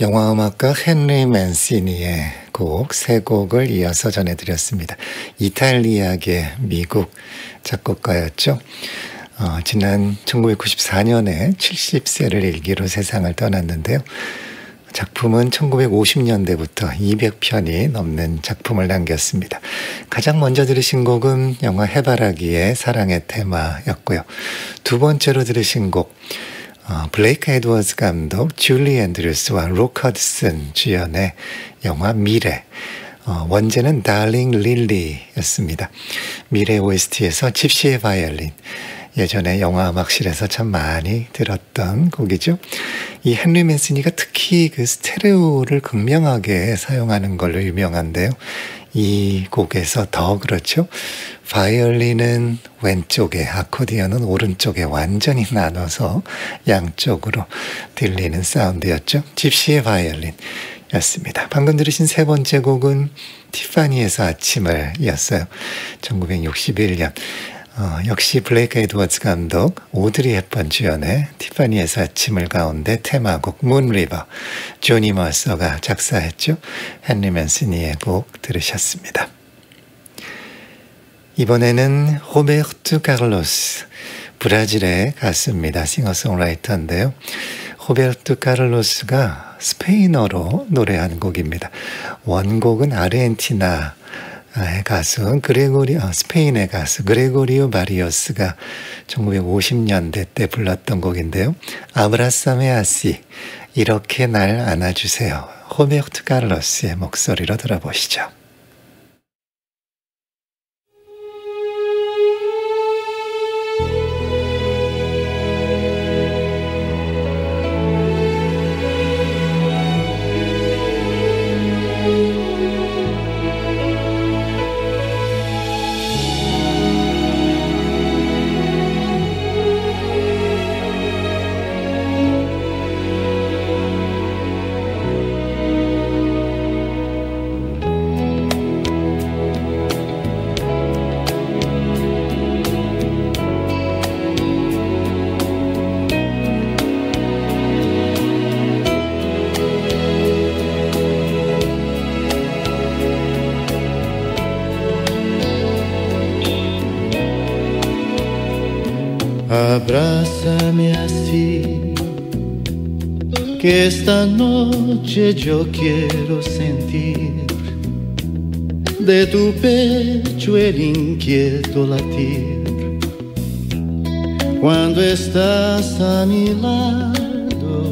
Speaker 2: 영화음악가 헨리 맨시니의 곡 세 곡을 이어서 전해드렸습니다. 이탈리아계 미국 작곡가였죠. 지난 1994년에 70세를 일기로 세상을 떠났는데요. 작품은 1950년대부터 200편이 넘는 작품을 남겼습니다. 가장 먼저 들으신 곡은 영화 해바라기의 사랑의 테마였고요. 두 번째로 들으신 곡 블레이크 에드워즈 감독, 줄리 앤드루스와 록 허드슨 주연의 영화 미래, 원제는 달링 릴리였습니다. 미래 OST에서 집시의 바이올린, 예전에 영화 음악실에서 참 많이 들었던 곡이죠. 이 헨리 맨시니가 특히 그 스테레오를 극명하게 사용하는 걸로 유명한데요. 이 곡에서 더 그렇죠. 바이올린은 왼쪽에, 아코디언은 오른쪽에 완전히 나눠서 양쪽으로 들리는 사운드였죠. 집시의 바이올린이었습니다. 방금 들으신 세 번째 곡은 티파니에서 아침을 이었어요. 1961년. 역시 블레이크 에드워즈 감독, 오드리 헵번 주연의 티파니에서 아침을 가운데 테마곡 문리버, 조니 머서가 작사했죠. 헨리 맨시니의 곡 들으셨습니다. 이번에는 호베르투 카를로스, 브라질의 가수입니다. 싱어송라이터인데요. 호베르투 카를로스가 스페인어로 노래한 곡입니다. 원곡은 아르헨티나 가수 스페인의 가수 그레고리오 바리오스가 1950년대 때 불렀던 곡인데요. 아브라사메 아시, 이렇게 날 안아주세요. 호베르투 카를로스의 목소리로 들어보시죠.
Speaker 4: Abrázame así, que esta noche yo quiero sentir de tu pecho el inquieto latir. Cuando estás a mi lado,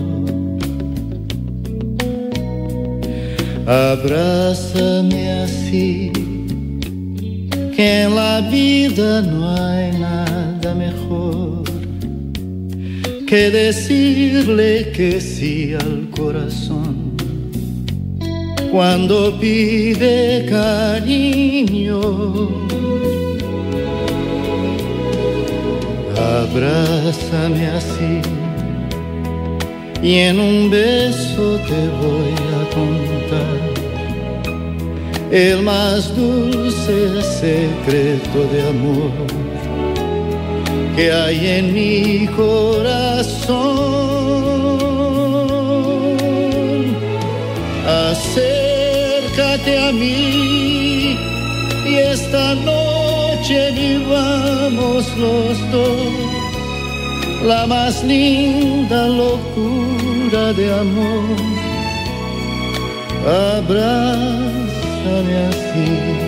Speaker 4: abrázame así, que en la vida no hay nada mejor que decirle que sí al corazón cuando pide cariño. Abrázame así y en un beso te voy a contar el más dulce secreto de amor que hay en mi corazón. Acércate a mí y esta noche vivamos los dos la más linda locura de amor. Abrázame así.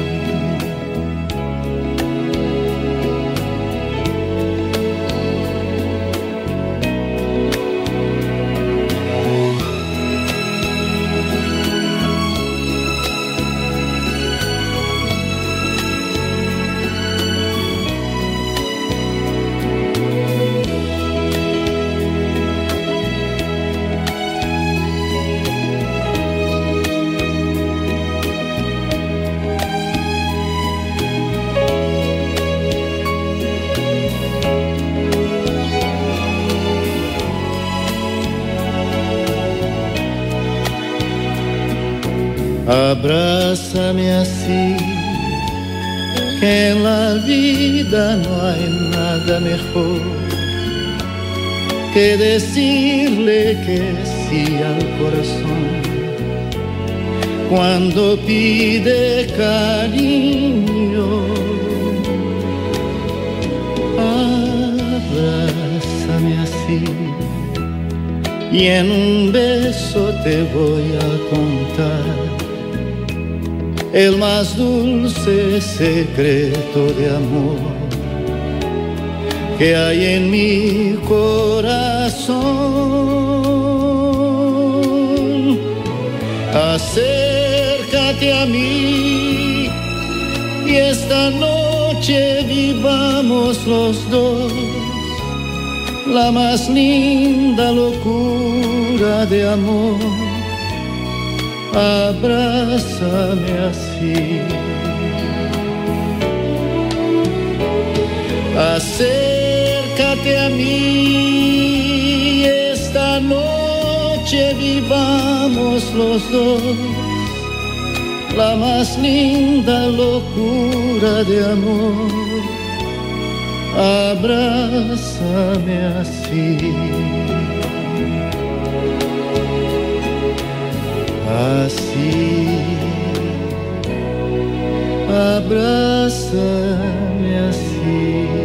Speaker 4: Abrázame así, que en la vida no hay nada mejor que decirle que así al corazón cuando pide cariño. Abrázame así y en un beso te voy a contar el más dulce secreto de amor que hay en mi corazón. Acércate a mí y esta noche vivamos los dos la más linda locura de amor. Abrázame así. Acércate a mí, esta noche vivamos los dos la más linda locura de amor. Abrázame así. Así, abrázame así.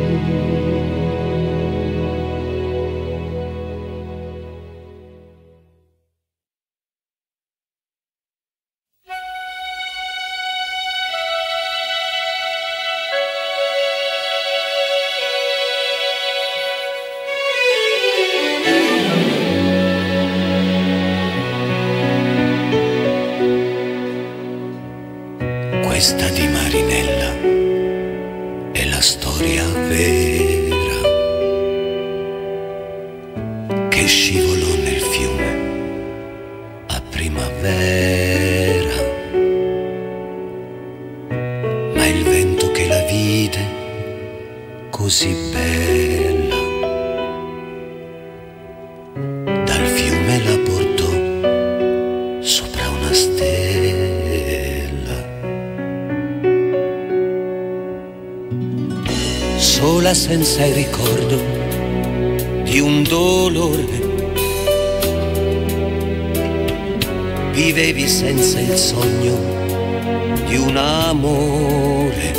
Speaker 9: Questa di Marinella è la storia vera che scivolò nel fiume a primavera, ma il vento che la vide così bella dal fiume la portò sopra una stella. Sola senza il ricordo di un dolore, vivevi senza il sogno di un amore,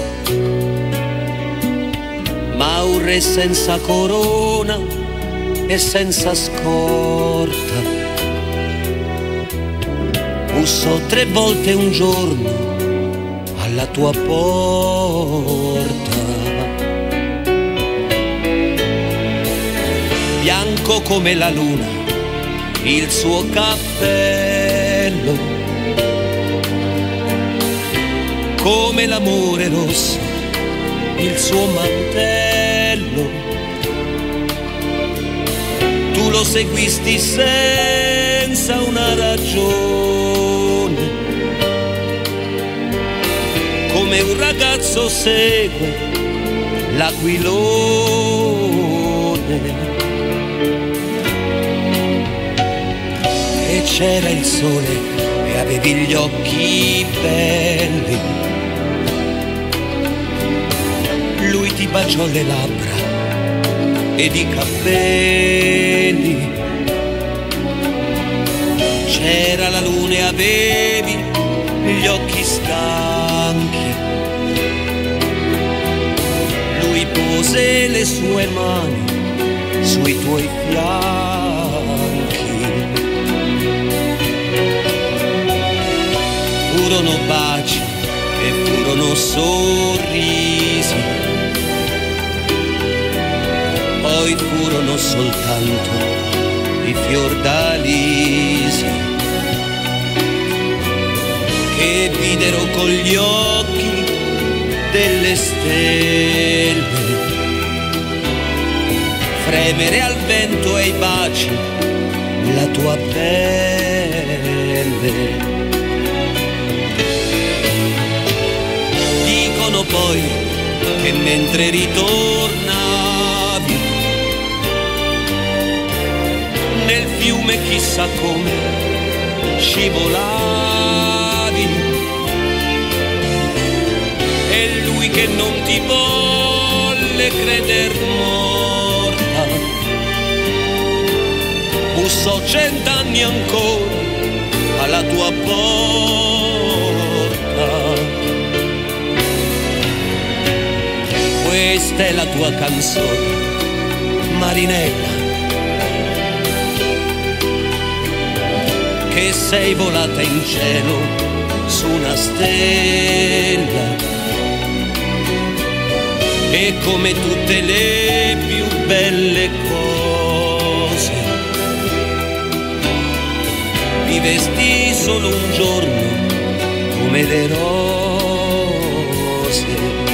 Speaker 9: ma un re senza corona e senza scorta bussò 3 volte un giorno alla tua porta. Bianco come la luna il suo cappello, come l'amore rosso il suo mantello. Tu lo seguisti senza una ragione, come un ragazzo segue l'aquilone. E c'era il sole e avevi gli occhi belli, lui ti baciò le labbra ed i capelli. C'era la luna e avevi gli occhi stanchi, lui pose le sue mani sui tuoi fianchi. Furono baci e furono sorrisi, poi furono soltanto i fiordalisi che videro con gli occhi delle stelle fremere al vento e ai baci la tua pelle. Dicono poi che mentre ritornavi nel fiume chissà come scivolavi, e lui che non ti volle creder morta bussò 100 anni ancora alla tua porta. Questa è la tua canzone, Marinella, che sei volata in cielo su una stella, e come tutte le più belle cose vivesti solo un giorno come le rose,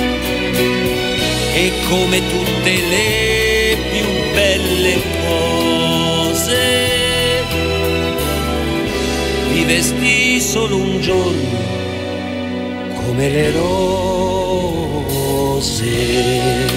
Speaker 9: e come tutte le più belle cose vivesti solo un giorno come le rose.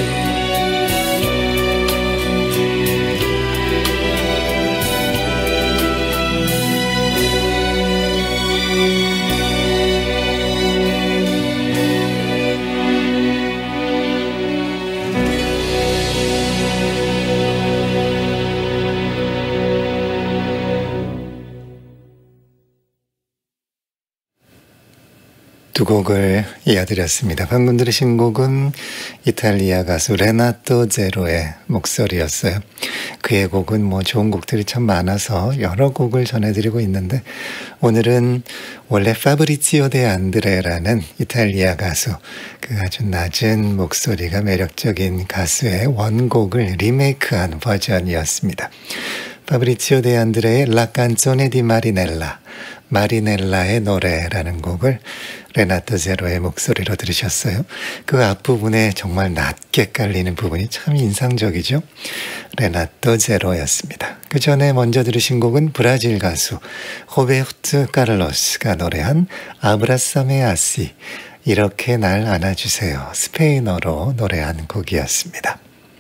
Speaker 2: 두 곡을 이어드렸습니다. 방금 들으신 곡은 이탈리아 가수 레나토 제로의 목소리였어요. 그의 곡은 좋은 곡들이 참 많아서 여러 곡을 전해드리고 있는데, 오늘은 원래 파브리치오 데 안드레라는 이탈리아 가수, 그 아주 낮은 목소리가 매력적인 가수의 원곡을 리메이크한 버전이었습니다. 파브리치오 데 안드레의 La canzone di Marinella, 마리넬라의 노래라는 곡을 레나토 제로의 목소리로 들으셨어요. 그 앞부분에 정말 낮게 깔리는 부분이 참 인상적이죠. 레나토 제로였습니다. 그 전에 먼저 들으신 곡은 브라질 가수 호베르토 카를로스가 노래한 아브라사메 아시, 이렇게 날 안아주세요, 스페인어로 노래한 곡이었습니다.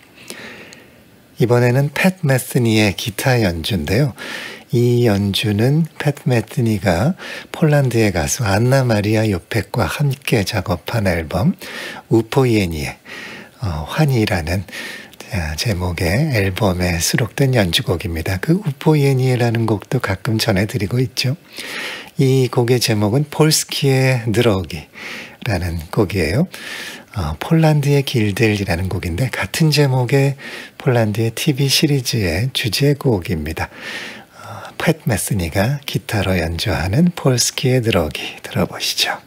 Speaker 2: 이번에는 팻 메스니의 기타 연주인데요. 이 연주는 팻 메스니가 폴란드의 가수 안나 마리아 요펙과 함께 작업한 앨범 우포예니의 환희라는 제목의 앨범에 수록된 연주곡입니다. 그 우포예니에라는 곡도 가끔 전해드리고 있죠. 이 곡의 제목은 폴스키의 드로기라는 곡이에요. 폴란드의 길들이라는 곡인데, 같은 제목의 폴란드의 TV 시리즈의 주제곡입니다. 팻 메스니가 기타로 연주하는 폴스키의 드로기 들어보시죠.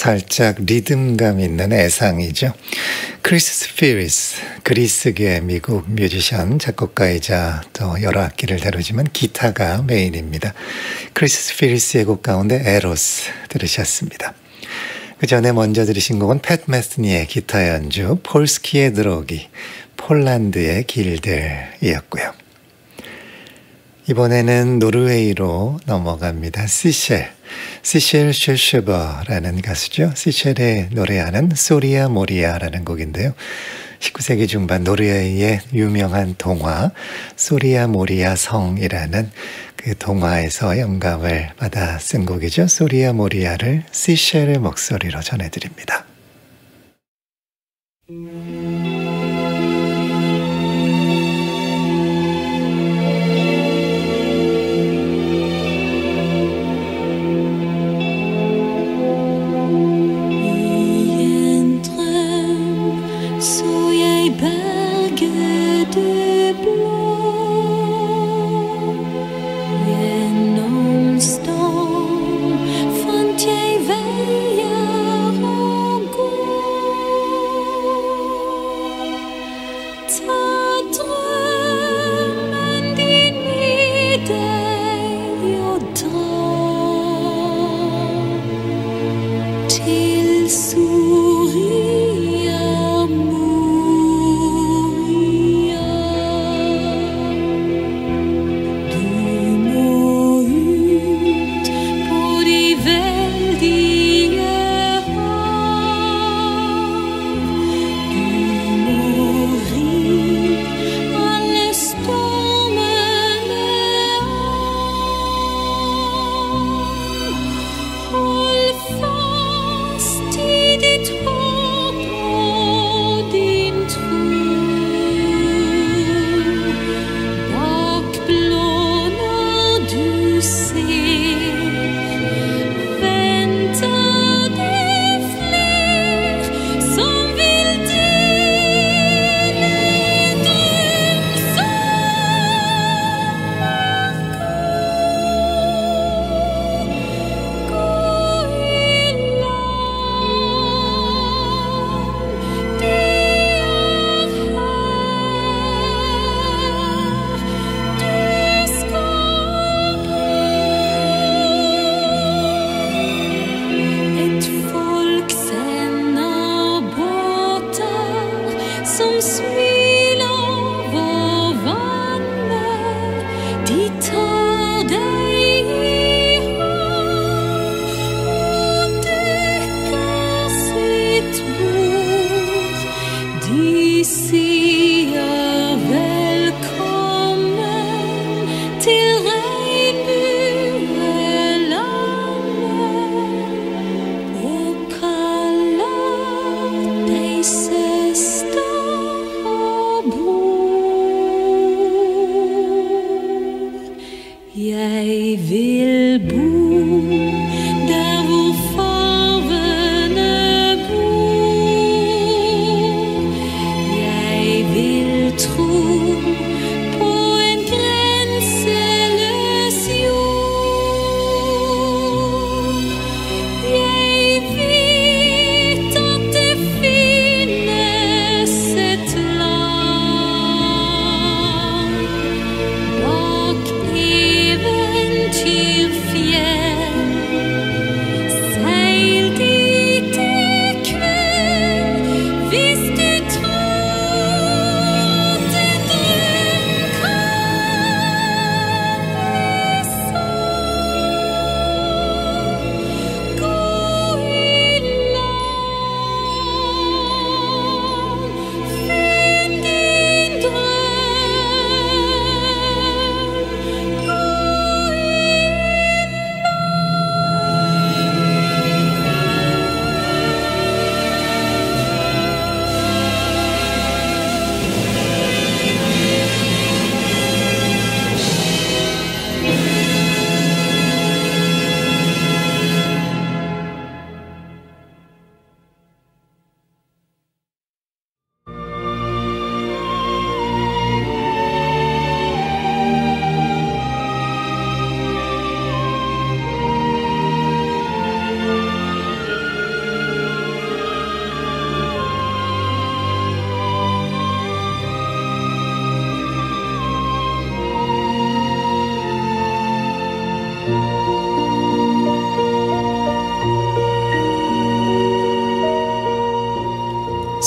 Speaker 2: 살짝 리듬감 있는 애상이죠. 크리스 스피리스, 그리스계 미국 뮤지션, 작곡가이자 또 여러 악기를 다루지만 기타가 메인입니다. 크리스 스피리스의 곡 가운데 에로스 들으셨습니다. 그 전에 먼저 들으신 곡은 팻 메스니의 기타 연주, 폴스키의 들어오기, 폴란드의 길들이었고요. 이번에는 노르웨이로 넘어갑니다. 시셸 슈슈버라는 가수죠. 시셸의 노래하는 소리야 모리아라는 곡인데요. 19세기 중반 노르웨이의 유명한 동화 소리야 모리아 성이라는 그 동화에서 영감을 받아 쓴 곡이죠. 소리야 모리아를 시셸의 목소리로 전해드립니다.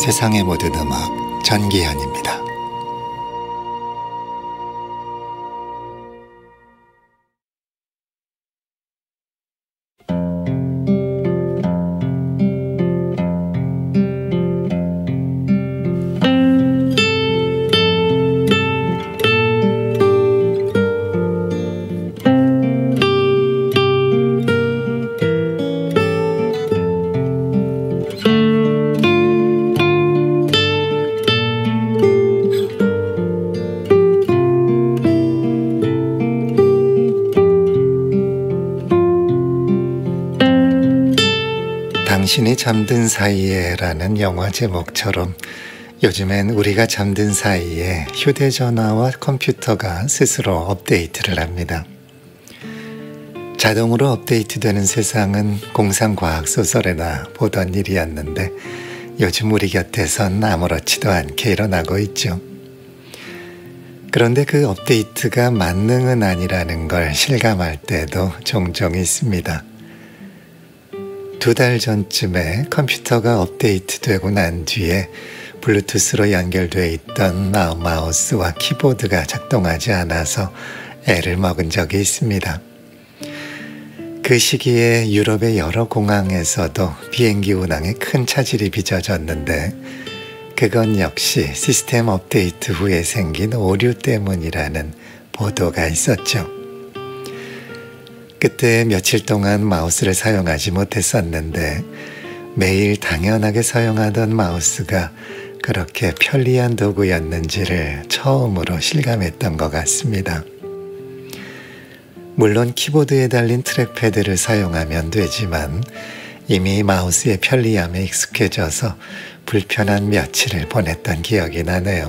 Speaker 2: 세상의 모든 음악 전기현입니다. 당신이 잠든 사이에라는 영화 제목처럼 요즘엔 우리가 잠든 사이에 휴대전화와 컴퓨터가 스스로 업데이트를 합니다. 자동으로 업데이트되는 세상은 공상과학소설에나 보던 일이었는데 요즘 우리 곁에선 아무렇지도 않게 일어나고 있죠. 그런데 그 업데이트가 만능은 아니라는 걸 실감할 때도 종종 있습니다. 2달 전쯤에 컴퓨터가 업데이트되고 난 뒤에 블루투스로 연결되어 있던 마우스와 키보드가 작동하지 않아서 애를 먹은 적이 있습니다. 그 시기에 유럽의 여러 공항에서도 비행기 운항에 큰 차질이 빚어졌는데 그건 역시 시스템 업데이트 후에 생긴 오류 때문이라는 보도가 있었죠. 그때 며칠 동안 마우스를 사용하지 못했었는데 매일 당연하게 사용하던 마우스가 그렇게 편리한 도구였는지를 처음으로 실감했던 것 같습니다. 물론 키보드에 달린 트랙패드를 사용하면 되지만 이미 마우스의 편리함에 익숙해져서 불편한 며칠을 보냈던 기억이 나네요.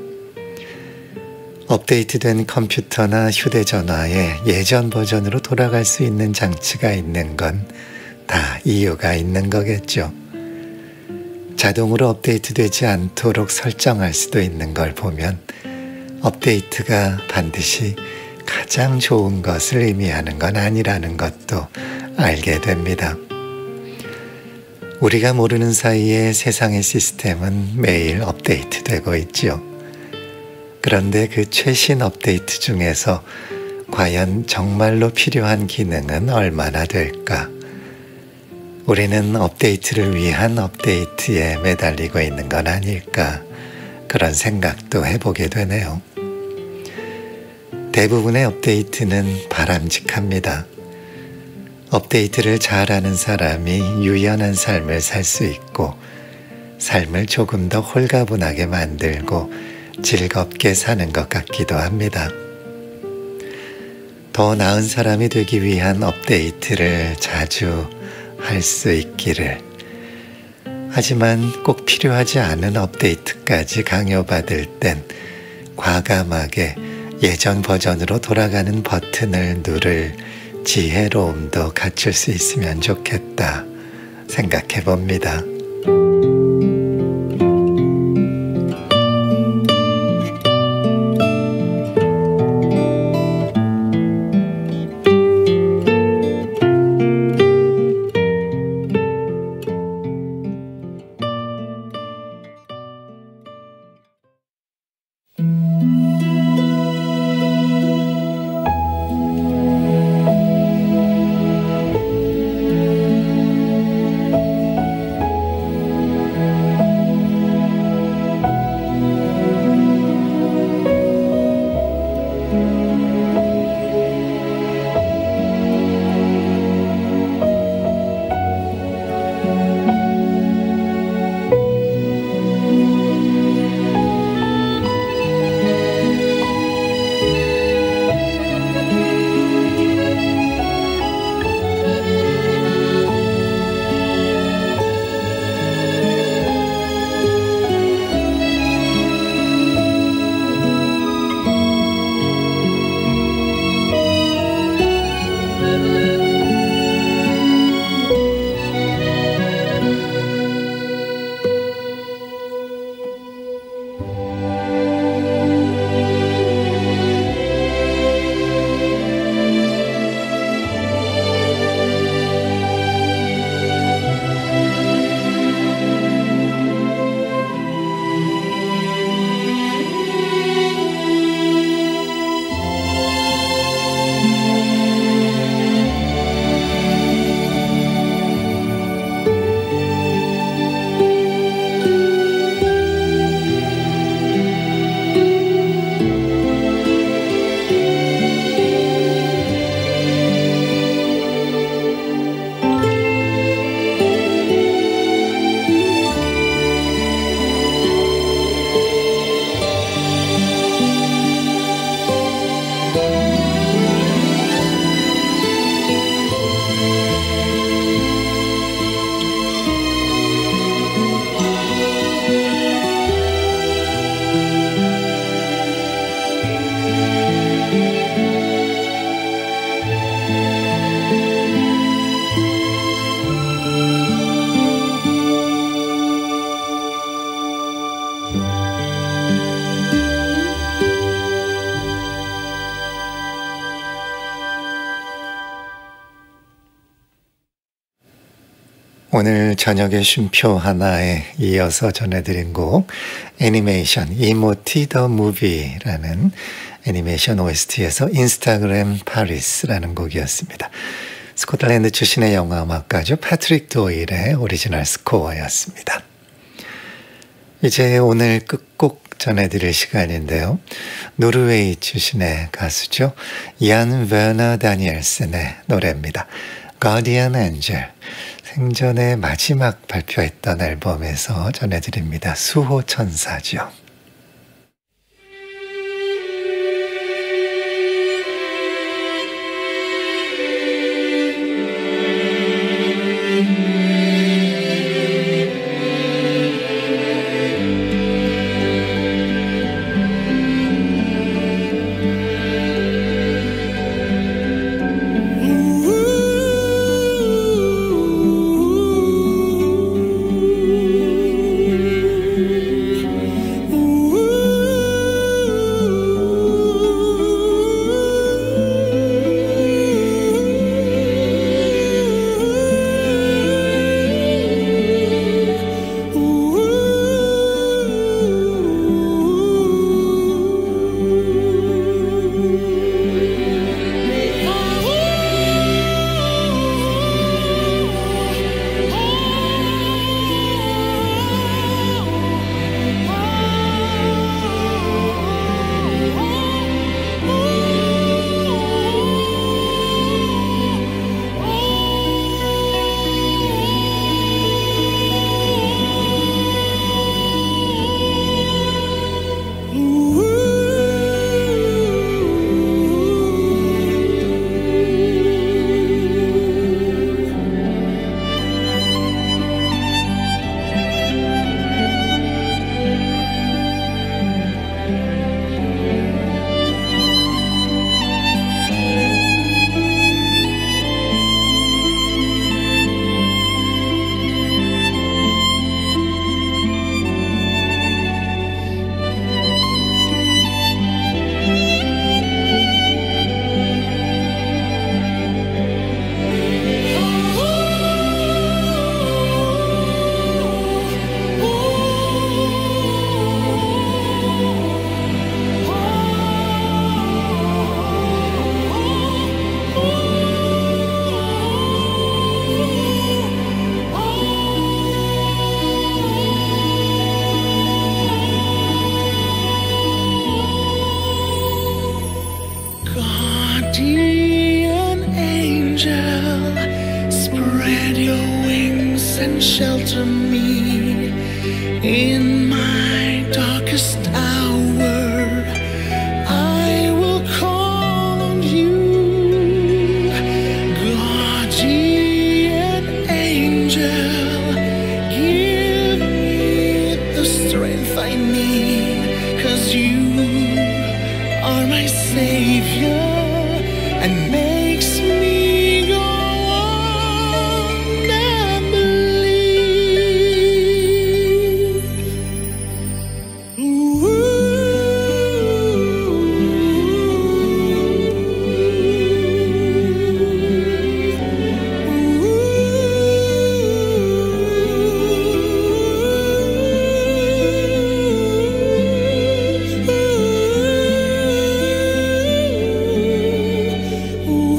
Speaker 2: 업데이트된 컴퓨터나 휴대전화에 예전 버전으로 돌아갈 수 있는 장치가 있는 건 다 이유가 있는 거겠죠. 자동으로 업데이트되지 않도록 설정할 수도 있는 걸 보면 업데이트가 반드시 가장 좋은 것을 의미하는 건 아니라는 것도 알게 됩니다. 우리가 모르는 사이에 세상의 시스템은 매일 업데이트되고 있죠. 그런데 그 최신 업데이트 중에서 과연 정말로 필요한 기능은 얼마나 될까? 우리는 업데이트를 위한 업데이트에 매달리고 있는 건 아닐까? 그런 생각도 해보게 되네요. 대부분의 업데이트는 바람직합니다. 업데이트를 잘하는 사람이 유연한 삶을 살 수 있고 삶을 조금 더 홀가분하게 만들고 즐겁게 사는 것 같기도 합니다. 더 나은 사람이 되기 위한 업데이트를 자주 할 수 있기를. 하지만 꼭 필요하지 않은 업데이트까지 강요받을 땐 과감하게 예전 버전으로 돌아가는 버튼을 누를 지혜로움도 갖출 수 있으면 좋겠다 생각해 봅니다. 오늘 저녁의 쉼표 하나에 이어서 전해드린 곡 애니메이션 이모티 더 무비라는 애니메이션 OST에서 인스타그램 파리스라는 곡이었습니다. 스코틀랜드 출신의 영화음악가죠. 패트릭 도일의 오리지널 스코어였습니다. 이제 오늘 끝곡 전해드릴 시간인데요. 노르웨이 출신의 가수죠. 얀 베너 다니엘슨의 노래입니다. Guardian Angel. 생전에 마지막 발표했던 앨범에서 전해드립니다. 수호천사죠.
Speaker 10: Shelter me in my darkest hour. I will call on you, guardian angel. Give me the strength I need, 'cause you are my savior and makes me go on and believe. Ooh.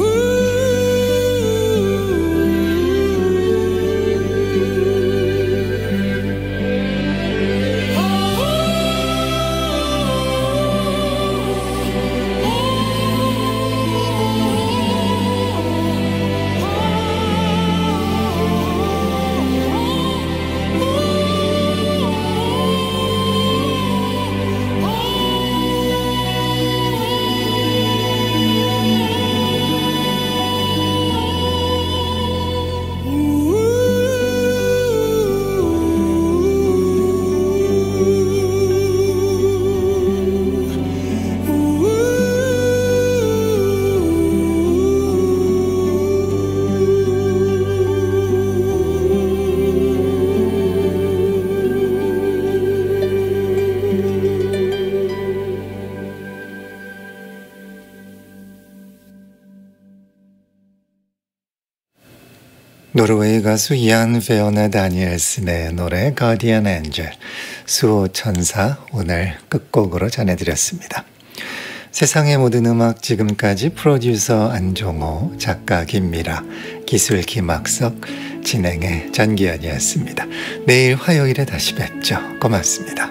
Speaker 2: 노르웨이 가수 얀 베어나 다니엘슨의 노래 가디언 엔젤, 수호천사 오늘 끝곡으로 전해드렸습니다. 세상의 모든 음악 지금까지 프로듀서 안종호, 작가 김미라, 기술 김학석, 진행의 전기현이었습니다. 내일 화요일에 다시 뵙죠. 고맙습니다.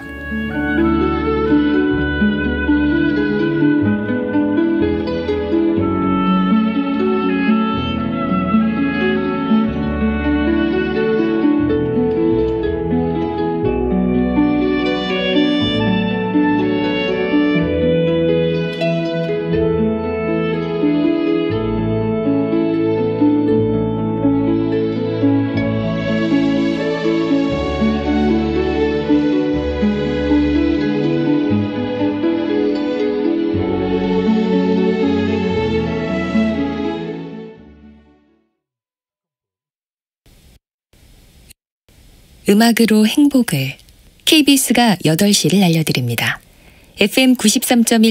Speaker 1: 음악으로 행복을 KBS가 8시를 알려드립니다. FM 93.1